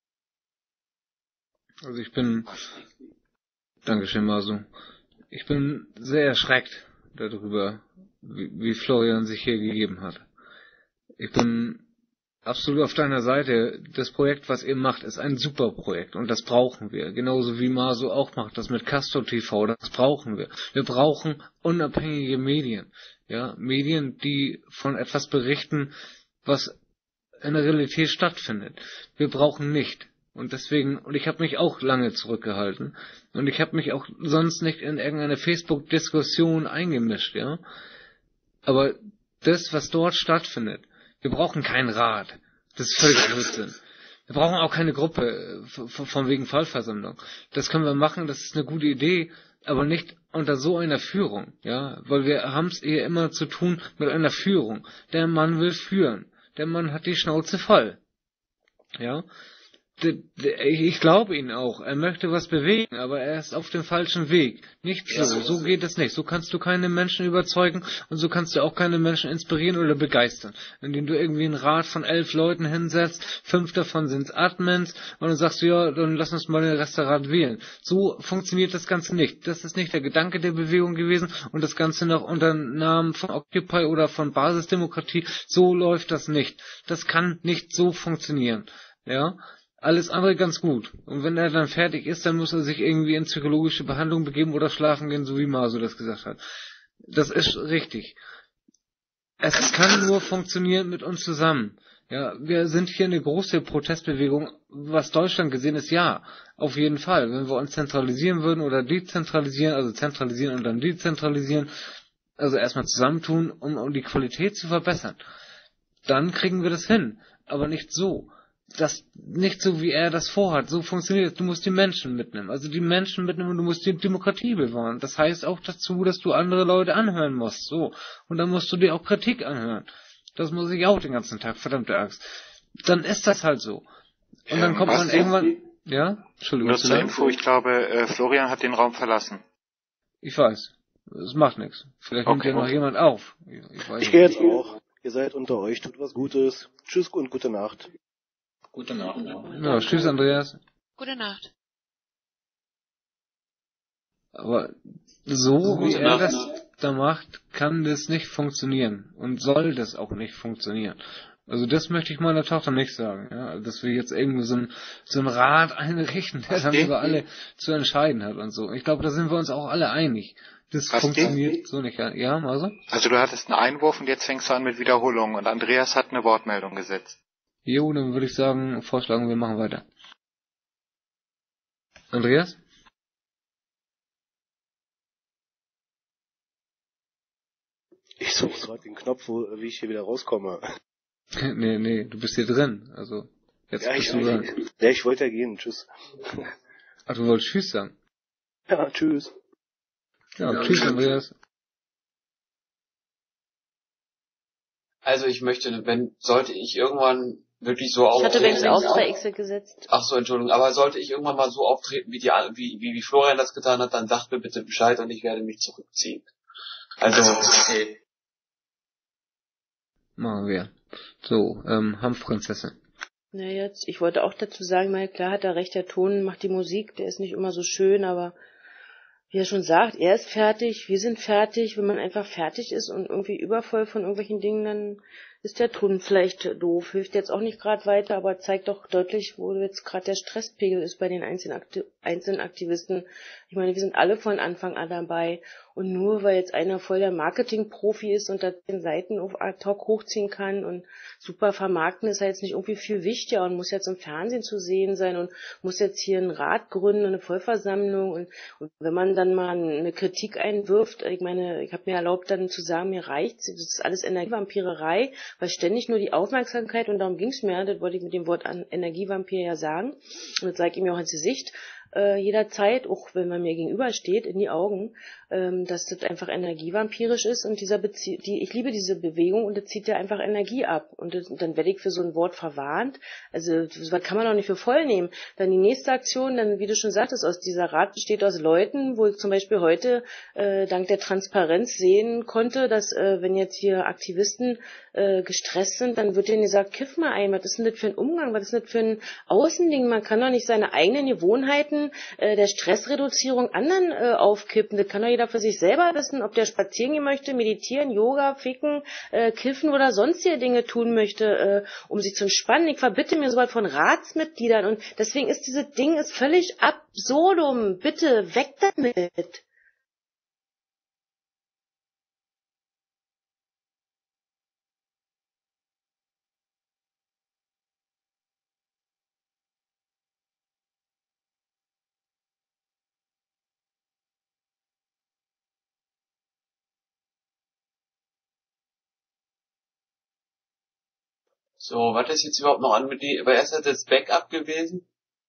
Speaker 1: Also Dankeschön, Masu. Ich bin sehr erschreckt darüber, wie Florian sich hier gegeben hat. Ich bin absolut auf deiner Seite. Das Projekt, was ihr macht, ist ein super Projekt und das brauchen wir. Genauso wie Masu auch macht, das mit Castor TV, das brauchen wir. Wir brauchen unabhängige Medien. Ja, Medien, die von etwas berichten, was in der Realität stattfindet. Wir brauchen nicht. Und ich habe mich auch lange zurückgehalten. Und ich habe mich auch sonst nicht in irgendeine Facebook-Diskussion eingemischt, ja. Aber das, was dort stattfindet, wir brauchen keinen Rat. Das ist völlig Blödsinn. Wir brauchen auch keine Gruppe von wegen Fallversammlung. Das können wir machen, das ist eine gute Idee, aber nicht unter so einer Führung, ja, weil wir haben es eher immer zu tun mit einer Führung. Der Mann will führen. Der Mann hat die Schnauze voll. Ja. Ich glaube ihn auch. Er möchte was bewegen, aber er ist auf dem falschen Weg. Nicht so. So geht es nicht. So kannst du keine Menschen überzeugen und so kannst du auch keine Menschen inspirieren oder begeistern. Indem du irgendwie einen Rat von 11 Leuten hinsetzt, 5 davon sind Admins und dann sagst du, ja, dann lass uns mal den Restaurant wählen. So funktioniert das Ganze nicht. Das ist nicht der Gedanke der Bewegung gewesen und das Ganze noch unter Namen von Occupy oder von Basisdemokratie. So läuft das nicht. Das kann nicht so funktionieren. Ja? Alles andere ganz gut. Und wenn er dann fertig ist, dann muss er sich irgendwie in psychologische Behandlung begeben oder schlafen gehen, so wie Maso das gesagt hat. Das ist richtig. Es kann nur funktionieren mit uns zusammen. Ja, wir sind hier eine große Protestbewegung, was Deutschland gesehen ist, ja, auf jeden Fall. Wenn wir uns zentralisieren würden oder dezentralisieren, also zentralisieren und dann dezentralisieren, also erstmal zusammentun, um die Qualität zu verbessern, dann kriegen wir das hin. Aber nicht so. Das nicht so, wie er das vorhat. So funktioniert es. Du musst die Menschen mitnehmen. Also die Menschen mitnehmen und du musst die Demokratie bewahren. Das heißt auch dazu, dass du andere Leute anhören musst. So. Und dann musst du dir auch Kritik anhören. Das muss ich auch den ganzen Tag. Verdammte Axt. Dann ist das halt so. Und dann kommt man irgendwann... Ja? Entschuldigung.
Speaker 8: Nur zur Info, ich glaube, Florian hat den Raum verlassen.
Speaker 1: Ich weiß. Es macht nichts. Vielleicht nimmt ja noch jemand auf.
Speaker 10: Ich gehe jetzt auch. Ihr seid unter euch. Tut was Gutes. Tschüss und gute Nacht.
Speaker 11: Gute Nacht.
Speaker 1: Ja, tschüss, Andreas.
Speaker 5: Gute Nacht.
Speaker 1: Aber so wie er das da macht, kann das nicht funktionieren. Und soll das auch nicht funktionieren. Also das möchte ich meiner Tochter nicht sagen. Ja? Dass wir jetzt irgendwie so ein Rat einrichten, der dann über alle zu entscheiden hat und so. Ich glaube, da sind wir uns auch alle einig. Das funktioniert so nicht. Ja, Maso?
Speaker 8: Also du hattest einen Einwurf und jetzt fängst du an mit Wiederholungen und Andreas hat eine Wortmeldung gesetzt.
Speaker 1: Jo, dann würde ich vorschlagen, wir machen weiter. Andreas?
Speaker 10: Ich suche gerade den Knopf, wie ich hier wieder rauskomme.
Speaker 1: Nee, du bist hier drin. Also, jetzt bist du drin.
Speaker 10: Ja, ich wollte ja gehen. Tschüss.
Speaker 1: Ach, du wolltest Tschüss sagen?
Speaker 10: Ja, tschüss.
Speaker 1: Ja, tschüss, Andreas.
Speaker 9: Also ich möchte, sollte ich irgendwann wirklich so auftreten.
Speaker 7: Ich hatte wenigstens auch 2 X gesetzt.
Speaker 9: Ach so, Entschuldigung. Aber sollte ich irgendwann mal so auftreten, wie Florian das getan hat, dann sagt mir bitte Bescheid und ich werde mich zurückziehen. Also, okay.
Speaker 1: Machen wir. So, Hanfprinzessin.
Speaker 7: Na jetzt, ich wollte auch dazu sagen, mal klar hat er recht, der Ton macht die Musik, der ist nicht immer so schön, aber wie er schon sagt, er ist fertig, wir sind fertig. Wenn man einfach fertig ist und irgendwie übervoll von irgendwelchen Dingen, dann ist der Ton vielleicht doof. Hilft jetzt auch nicht gerade weiter, aber zeigt doch deutlich, wo jetzt gerade der Stresspegel ist bei den einzelnen Aktivisten. Ich meine, wir sind alle von Anfang an dabei. Und nur weil jetzt einer voll der Marketing-Profi ist und da den Seiten auf ad hoc hochziehen kann und super vermarkten, ist er jetzt nicht irgendwie viel wichtiger und muss jetzt im Fernsehen zu sehen sein und muss jetzt hier einen Rat gründen und eine Vollversammlung. Und wenn man dann mal eine Kritik einwirft, ich meine, ich habe mir erlaubt dann zu sagen, mir reicht's, das ist alles Energievampirerei, weil ständig nur die Aufmerksamkeit, und darum ging's mir, das wollte ich mit dem Wort Energievampir ja sagen, und das sage ich ihm auch ins Gesicht, jederzeit, auch wenn man mir gegenübersteht, in die Augen, dass das einfach energievampirisch ist und ich liebe diese Bewegung und das zieht ja einfach Energie ab und dann werde ich für so ein Wort verwarnt. Also das kann man doch nicht für voll nehmen. Dann die nächste Aktion, dann wie du schon sagtest, dieser Rat besteht aus Leuten, wo ich zum Beispiel heute dank der Transparenz sehen konnte, dass wenn jetzt hier Aktivisten gestresst sind, dann wird denen gesagt, kiff mal ein, was ist denn das für ein Umgang, was ist denn das für ein Außending, man kann doch nicht seine eigenen Gewohnheiten der Stressreduzierung anderen aufkippen, das kann doch jeder für sich selber wissen, ob der spazieren gehen möchte, meditieren, Yoga, ficken, kiffen oder sonstige Dinge tun möchte, um sich zu entspannen. Ich verbitte mir sowas von Ratsmitgliedern und deswegen ist dieses Ding völlig absurdum. Bitte, weg damit.
Speaker 9: So, was ist jetzt überhaupt noch wer ist das Backup gewesen?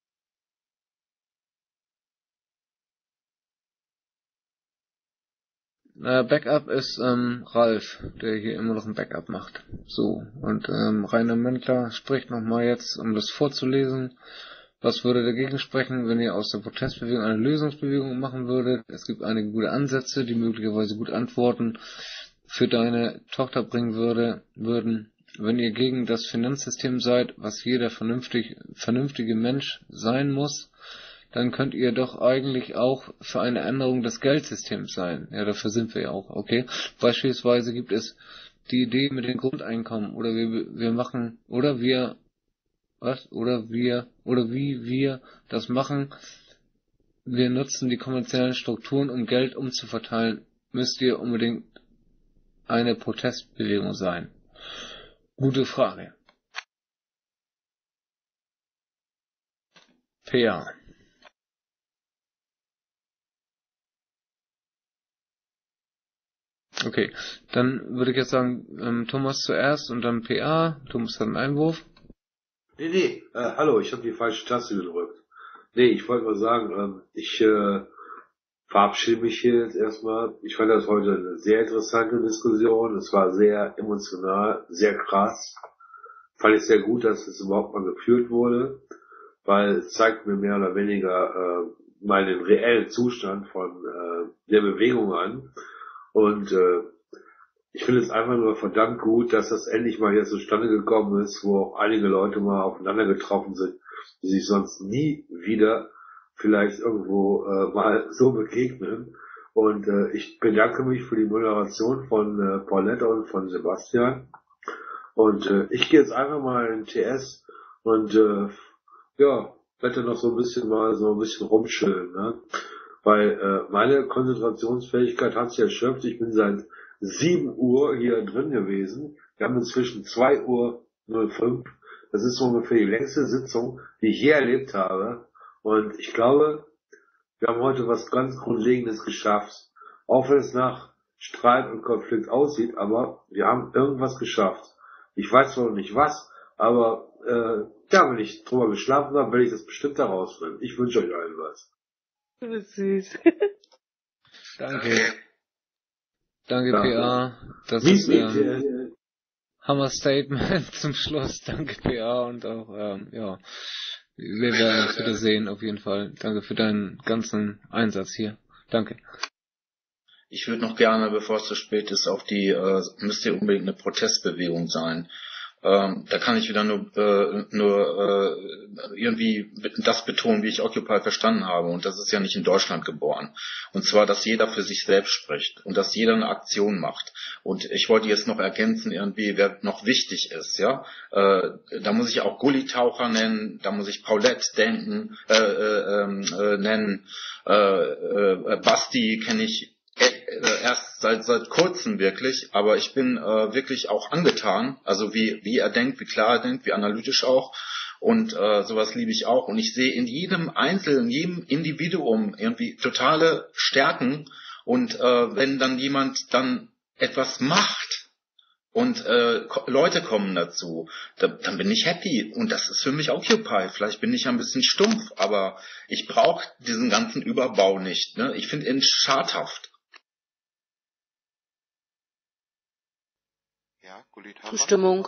Speaker 1: Backup ist Ralf, der hier immer noch ein Backup macht. So, und Rainer Mendler spricht nochmal jetzt, um das vorzulesen. Was würde dagegen sprechen, wenn ihr aus der Protestbewegung eine Lösungsbewegung machen würdet? Es gibt einige gute Ansätze, die möglicherweise gut Antworten für deine Tochter bringen würden. Wenn ihr gegen das Finanzsystem seid, was jeder vernünftige Mensch sein muss, dann könnt ihr doch eigentlich auch für eine Änderung des Geldsystems sein. Ja, dafür sind wir ja auch, okay. Beispielsweise gibt es die Idee mit dem Grundeinkommen oder wie wir das machen. Wir nutzen die kommerziellen Strukturen, um Geld umzuverteilen. Müsst ihr unbedingt eine Protestbewegung sein? Gute Frage. PA. Okay, dann würde ich jetzt sagen, Thomas zuerst und dann PA. Thomas hat einen Einwurf.
Speaker 6: Nee, hallo, ich habe die falsche Taste gedrückt. Nee, ich wollte mal sagen, ich verabschiede mich hier jetzt erstmal. Ich fand das heute eine sehr interessante Diskussion. Es war sehr emotional, sehr krass. Fand ich sehr gut, dass es überhaupt mal geführt wurde, weil es zeigt mir mehr oder weniger meinen reellen Zustand von der Bewegung an. Und ich finde es einfach nur verdammt gut, dass das endlich mal hier zustande gekommen ist, wo auch einige Leute mal aufeinander getroffen sind, die sich sonst nie wieder vielleicht irgendwo mal so begegnen. Und ich bedanke mich für die Moderation von Paulette und von Sebastian. Und ich gehe jetzt einfach mal in TS und werde noch so ein bisschen rumchillen, ne? Weil meine Konzentrationsfähigkeit hat sich erschöpft. Ich bin seit 7 Uhr hier drin gewesen. Wir haben inzwischen 2:05 Uhr. Das ist so ungefähr die längste Sitzung, die ich je erlebt habe. Und ich glaube, wir haben heute was ganz Grundlegendes geschafft. Auch wenn es nach Streit und Konflikt aussieht, aber wir haben irgendwas geschafft. Ich weiß zwar noch nicht was, aber wenn ich drüber geschlafen habe, werde ich das bestimmt herausfinden. Ich wünsche euch allen was.
Speaker 7: Du bist süß.
Speaker 1: Danke. Danke, PA. Das ist Hammer-Statement zum Schluss. Danke, PA. Und auch, wir werden uns wieder sehen, auf jeden Fall. Danke für deinen ganzen Einsatz hier. Danke.
Speaker 11: Ich würde noch gerne, bevor es zu spät ist, auf die, müsste unbedingt eine Protestbewegung sein. Da kann ich wieder nur irgendwie das betonen, wie ich Occupy verstanden habe. Und das ist ja nicht in Deutschland geboren. Und zwar, dass jeder für sich selbst spricht und dass jeder eine Aktion macht. Und ich wollte jetzt noch ergänzen, irgendwie, wer noch wichtig ist, ja. Da muss ich auch Gulli-Taucher nennen, da muss ich Paulette nennen, Basti kenne ich erst seit kurzem wirklich, aber ich bin wirklich auch angetan, also wie er denkt, wie klar er denkt, wie analytisch auch, und sowas liebe ich auch, und ich sehe in jedem Individuum irgendwie totale Stärken, und wenn dann jemand dann etwas macht und Leute kommen dazu, dann bin ich happy, und das ist für mich Occupy. Vielleicht bin ich ja ein bisschen stumpf, aber ich brauche diesen ganzen Überbau nicht, ne? Ich finde ihn schadhaft.
Speaker 7: Zustimmung.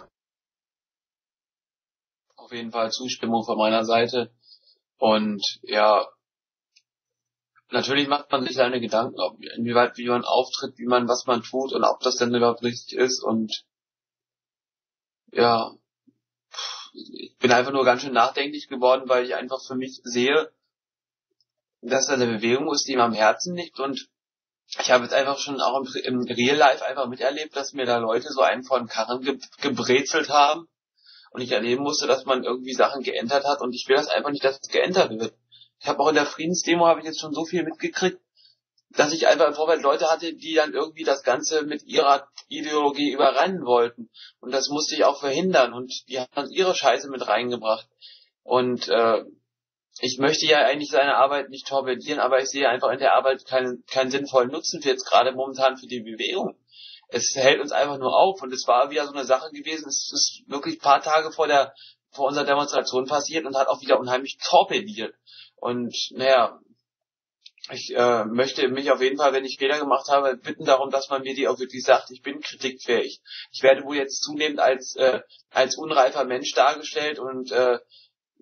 Speaker 9: Auf jeden Fall Zustimmung von meiner Seite. Und ja, natürlich macht man sich seine Gedanken, inwieweit wie man auftritt, was man tut und ob das denn überhaupt richtig ist. Und ja, ich bin einfach nur ganz schön nachdenklich geworden, weil ich einfach für mich sehe, dass da eine Bewegung ist, die mir am Herzen liegt, und ich habe jetzt einfach schon auch im Real Life einfach miterlebt, dass mir da Leute so einen vor den Karren gebrezelt haben und ich erleben musste, dass man irgendwie Sachen geändert hat, und ich will das einfach nicht, dass es geändert wird. Ich habe auch in der Friedensdemo habe ich jetzt schon so viel mitgekriegt, dass ich einfach im Vorfeld Leute hatte, die dann irgendwie das Ganze mit ihrer Ideologie überrennen wollten, und das musste ich auch verhindern, und die haben dann ihre Scheiße mit reingebracht, und ich möchte ja eigentlich seine Arbeit nicht torpedieren, aber ich sehe einfach in der Arbeit keinen sinnvollen Nutzen für jetzt gerade momentan für die Bewegung. Es hält uns einfach nur auf, und es war wieder so eine Sache gewesen, es ist wirklich ein paar Tage vor unserer Demonstration passiert und hat auch wieder unheimlich torpediert. Und naja, ich möchte mich auf jeden Fall, wenn ich Fehler gemacht habe, bitten darum, dass man mir die auch wirklich sagt, ich bin kritikfähig. Ich werde wohl jetzt zunehmend als unreifer Mensch dargestellt, und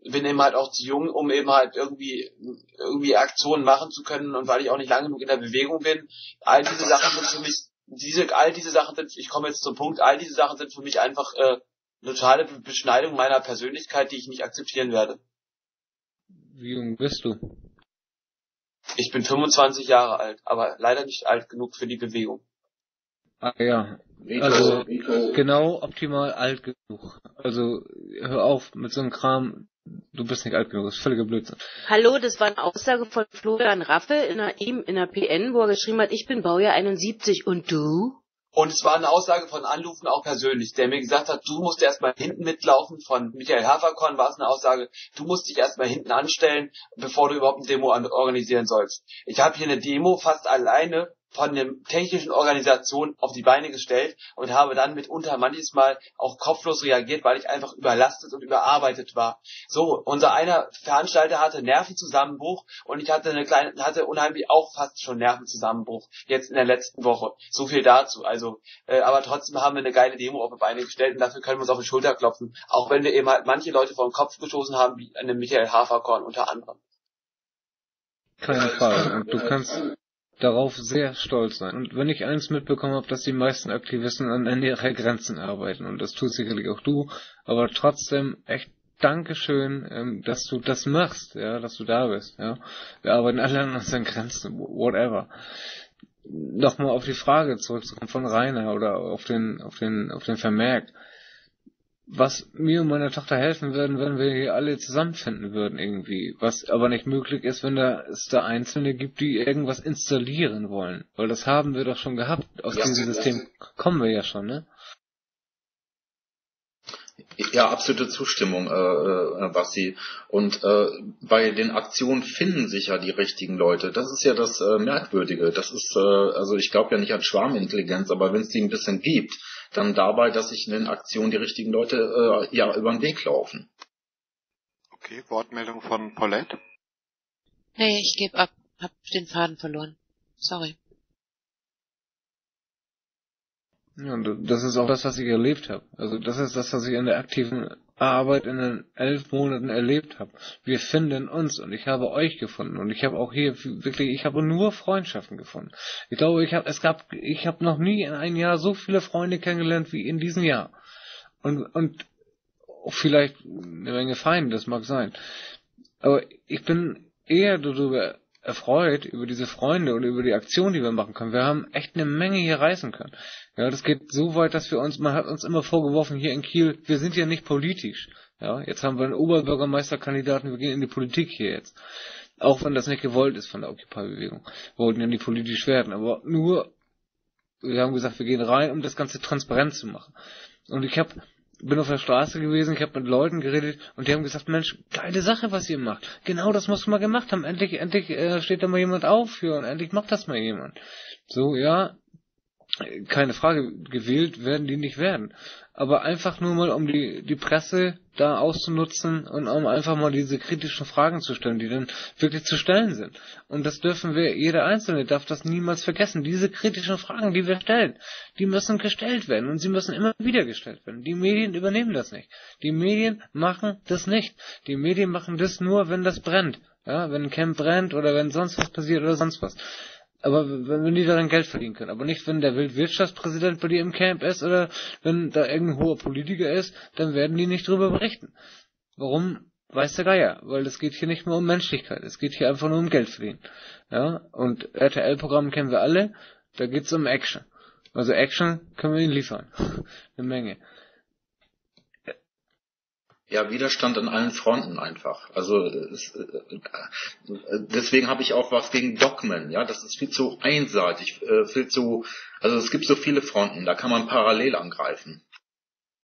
Speaker 9: bin eben halt auch zu jung, um eben halt irgendwie Aktionen machen zu können und weil ich auch nicht lange genug in der Bewegung bin. All diese Sachen sind für mich, ich komme jetzt zum Punkt, all diese Sachen sind für mich einfach eine totale Beschneidung meiner Persönlichkeit, die ich nicht akzeptieren werde.
Speaker 1: Wie jung bist du?
Speaker 9: Ich bin 25 Jahre alt, aber leider nicht alt genug für die Bewegung.
Speaker 1: Ah ja, also genau optimal alt genug. Also hör auf mit so einem Kram, du bist nicht alt genug, das ist völliger Blödsinn.
Speaker 7: Hallo, das war eine Aussage von Florian Raffel in der PN, wo er geschrieben hat, ich bin Baujahr 71 und du?
Speaker 9: Und es war eine Aussage von Anlufen auch persönlich, der mir gesagt hat, du musst erstmal hinten mitlaufen. Von Michael Haferkorn war es eine Aussage, du musst dich erstmal hinten anstellen, bevor du überhaupt eine Demo organisieren sollst. Ich habe hier eine Demo fast alleine von der technischen Organisation auf die Beine gestellt und habe dann mitunter manches Mal auch kopflos reagiert, weil ich einfach überlastet und überarbeitet war. So, unser einer Veranstalter hatte Nervenzusammenbruch und ich hatte unheimlich auch fast schon Nervenzusammenbruch jetzt in der letzten Woche. So viel dazu. Also, aber trotzdem haben wir eine geile Demo auf die Beine gestellt und dafür können wir uns auf die Schulter klopfen. Auch wenn wir eben halt manche Leute vor den Kopf gestoßen haben, wie eine Michael Haferkorn unter anderem.
Speaker 1: Keine Frage. Und du kannst darauf sehr stolz sein. Und wenn ich eins mitbekommen habe, dass die meisten Aktivisten an ihrer Grenzen arbeiten, und das tut sicherlich auch du, aber trotzdem echt Dankeschön, dass du das machst, ja, dass du da bist, ja. Wir arbeiten alle an unseren Grenzen, whatever. Nochmal auf die Frage zurückzukommen von Rainer oder auf den Vermerk. Was mir und meiner Tochter helfen würden, wenn wir hier alle zusammenfinden würden irgendwie. Was aber nicht möglich ist, wenn es da Einzelne gibt, die irgendwas installieren wollen. Weil das haben wir doch schon gehabt. Aus diesem System kommen wir ja schon, ne?
Speaker 11: Ja, absolute Zustimmung, Basti. Und bei den Aktionen finden sich ja die richtigen Leute. Das ist ja das Merkwürdige. Das ist, also ich glaube ja nicht an Schwarmintelligenz, aber wenn es die ein bisschen gibt, dann dabei, dass sich in den Aktionen die richtigen Leute ja über den Weg laufen.
Speaker 15: Okay, Wortmeldung von Paulette?
Speaker 5: Nee, ich gebe ab. Hab den Faden verloren. Sorry.
Speaker 1: Ja, und das ist auch das, was ich erlebt habe. Also das ist das, was ich in der aktiven Arbeit in den 11 Monaten erlebt habe. Wir finden uns und ich habe euch gefunden und ich habe auch hier wirklich, ich habe nur Freundschaften gefunden. Ich glaube, ich habe noch nie in einem Jahr so viele Freunde kennengelernt wie in diesem Jahr. Und vielleicht eine Menge Feinde, das mag sein. Aber ich bin eher darüber erfreut über diese Freunde und über die Aktion, die wir machen können. Wir haben echt eine Menge hier reißen können. Ja, das geht so weit, dass man hat uns immer vorgeworfen hier in Kiel, wir sind ja nicht politisch. Ja, jetzt haben wir einen Oberbürgermeisterkandidaten, wir gehen in die Politik hier jetzt. Auch wenn das nicht gewollt ist von der Occupy-Bewegung. Wir wollten ja nicht politisch werden, aber nur, wir haben gesagt, wir gehen rein, um das Ganze transparent zu machen. Und ich bin auf der Straße gewesen, ich habe mit Leuten geredet und die haben gesagt, Mensch, geile Sache, was ihr macht. Genau das musst du mal gemacht haben. Endlich steht da mal jemand auf für und endlich macht das mal jemand. So, ja, keine Frage, gewählt werden die nicht werden. Aber einfach nur mal, um die Presse da auszunutzen und um einfach mal diese kritischen Fragen zu stellen, die dann wirklich zu stellen sind. Und das dürfen wir, jeder Einzelne darf das niemals vergessen. Diese kritischen Fragen, die wir stellen, die müssen gestellt werden und sie müssen immer wieder gestellt werden. Die Medien übernehmen das nicht. Die Medien machen das nicht. Die Medien machen das nur, wenn das brennt. Ja, wenn ein Camp brennt oder wenn sonst was passiert oder sonst was. Aber wenn die daran Geld verdienen können. Aber nicht, wenn der Weltwirtschaftspräsident bei dir im Camp ist oder wenn da irgendein hoher Politiker ist, dann werden die nicht drüber berichten. Warum? Weiß der Geier. Weil es geht hier nicht mehr um Menschlichkeit. Es geht hier einfach nur um Geld verdienen. Ja? Und RTL-Programm kennen wir alle. Da geht's um Action. Also Action können wir ihnen liefern. Eine Menge.
Speaker 11: Ja, Widerstand an allen Fronten einfach. Also deswegen habe ich auch was gegen Dogmen. Ja, das ist viel zu einseitig, also es gibt so viele Fronten, da kann man parallel angreifen.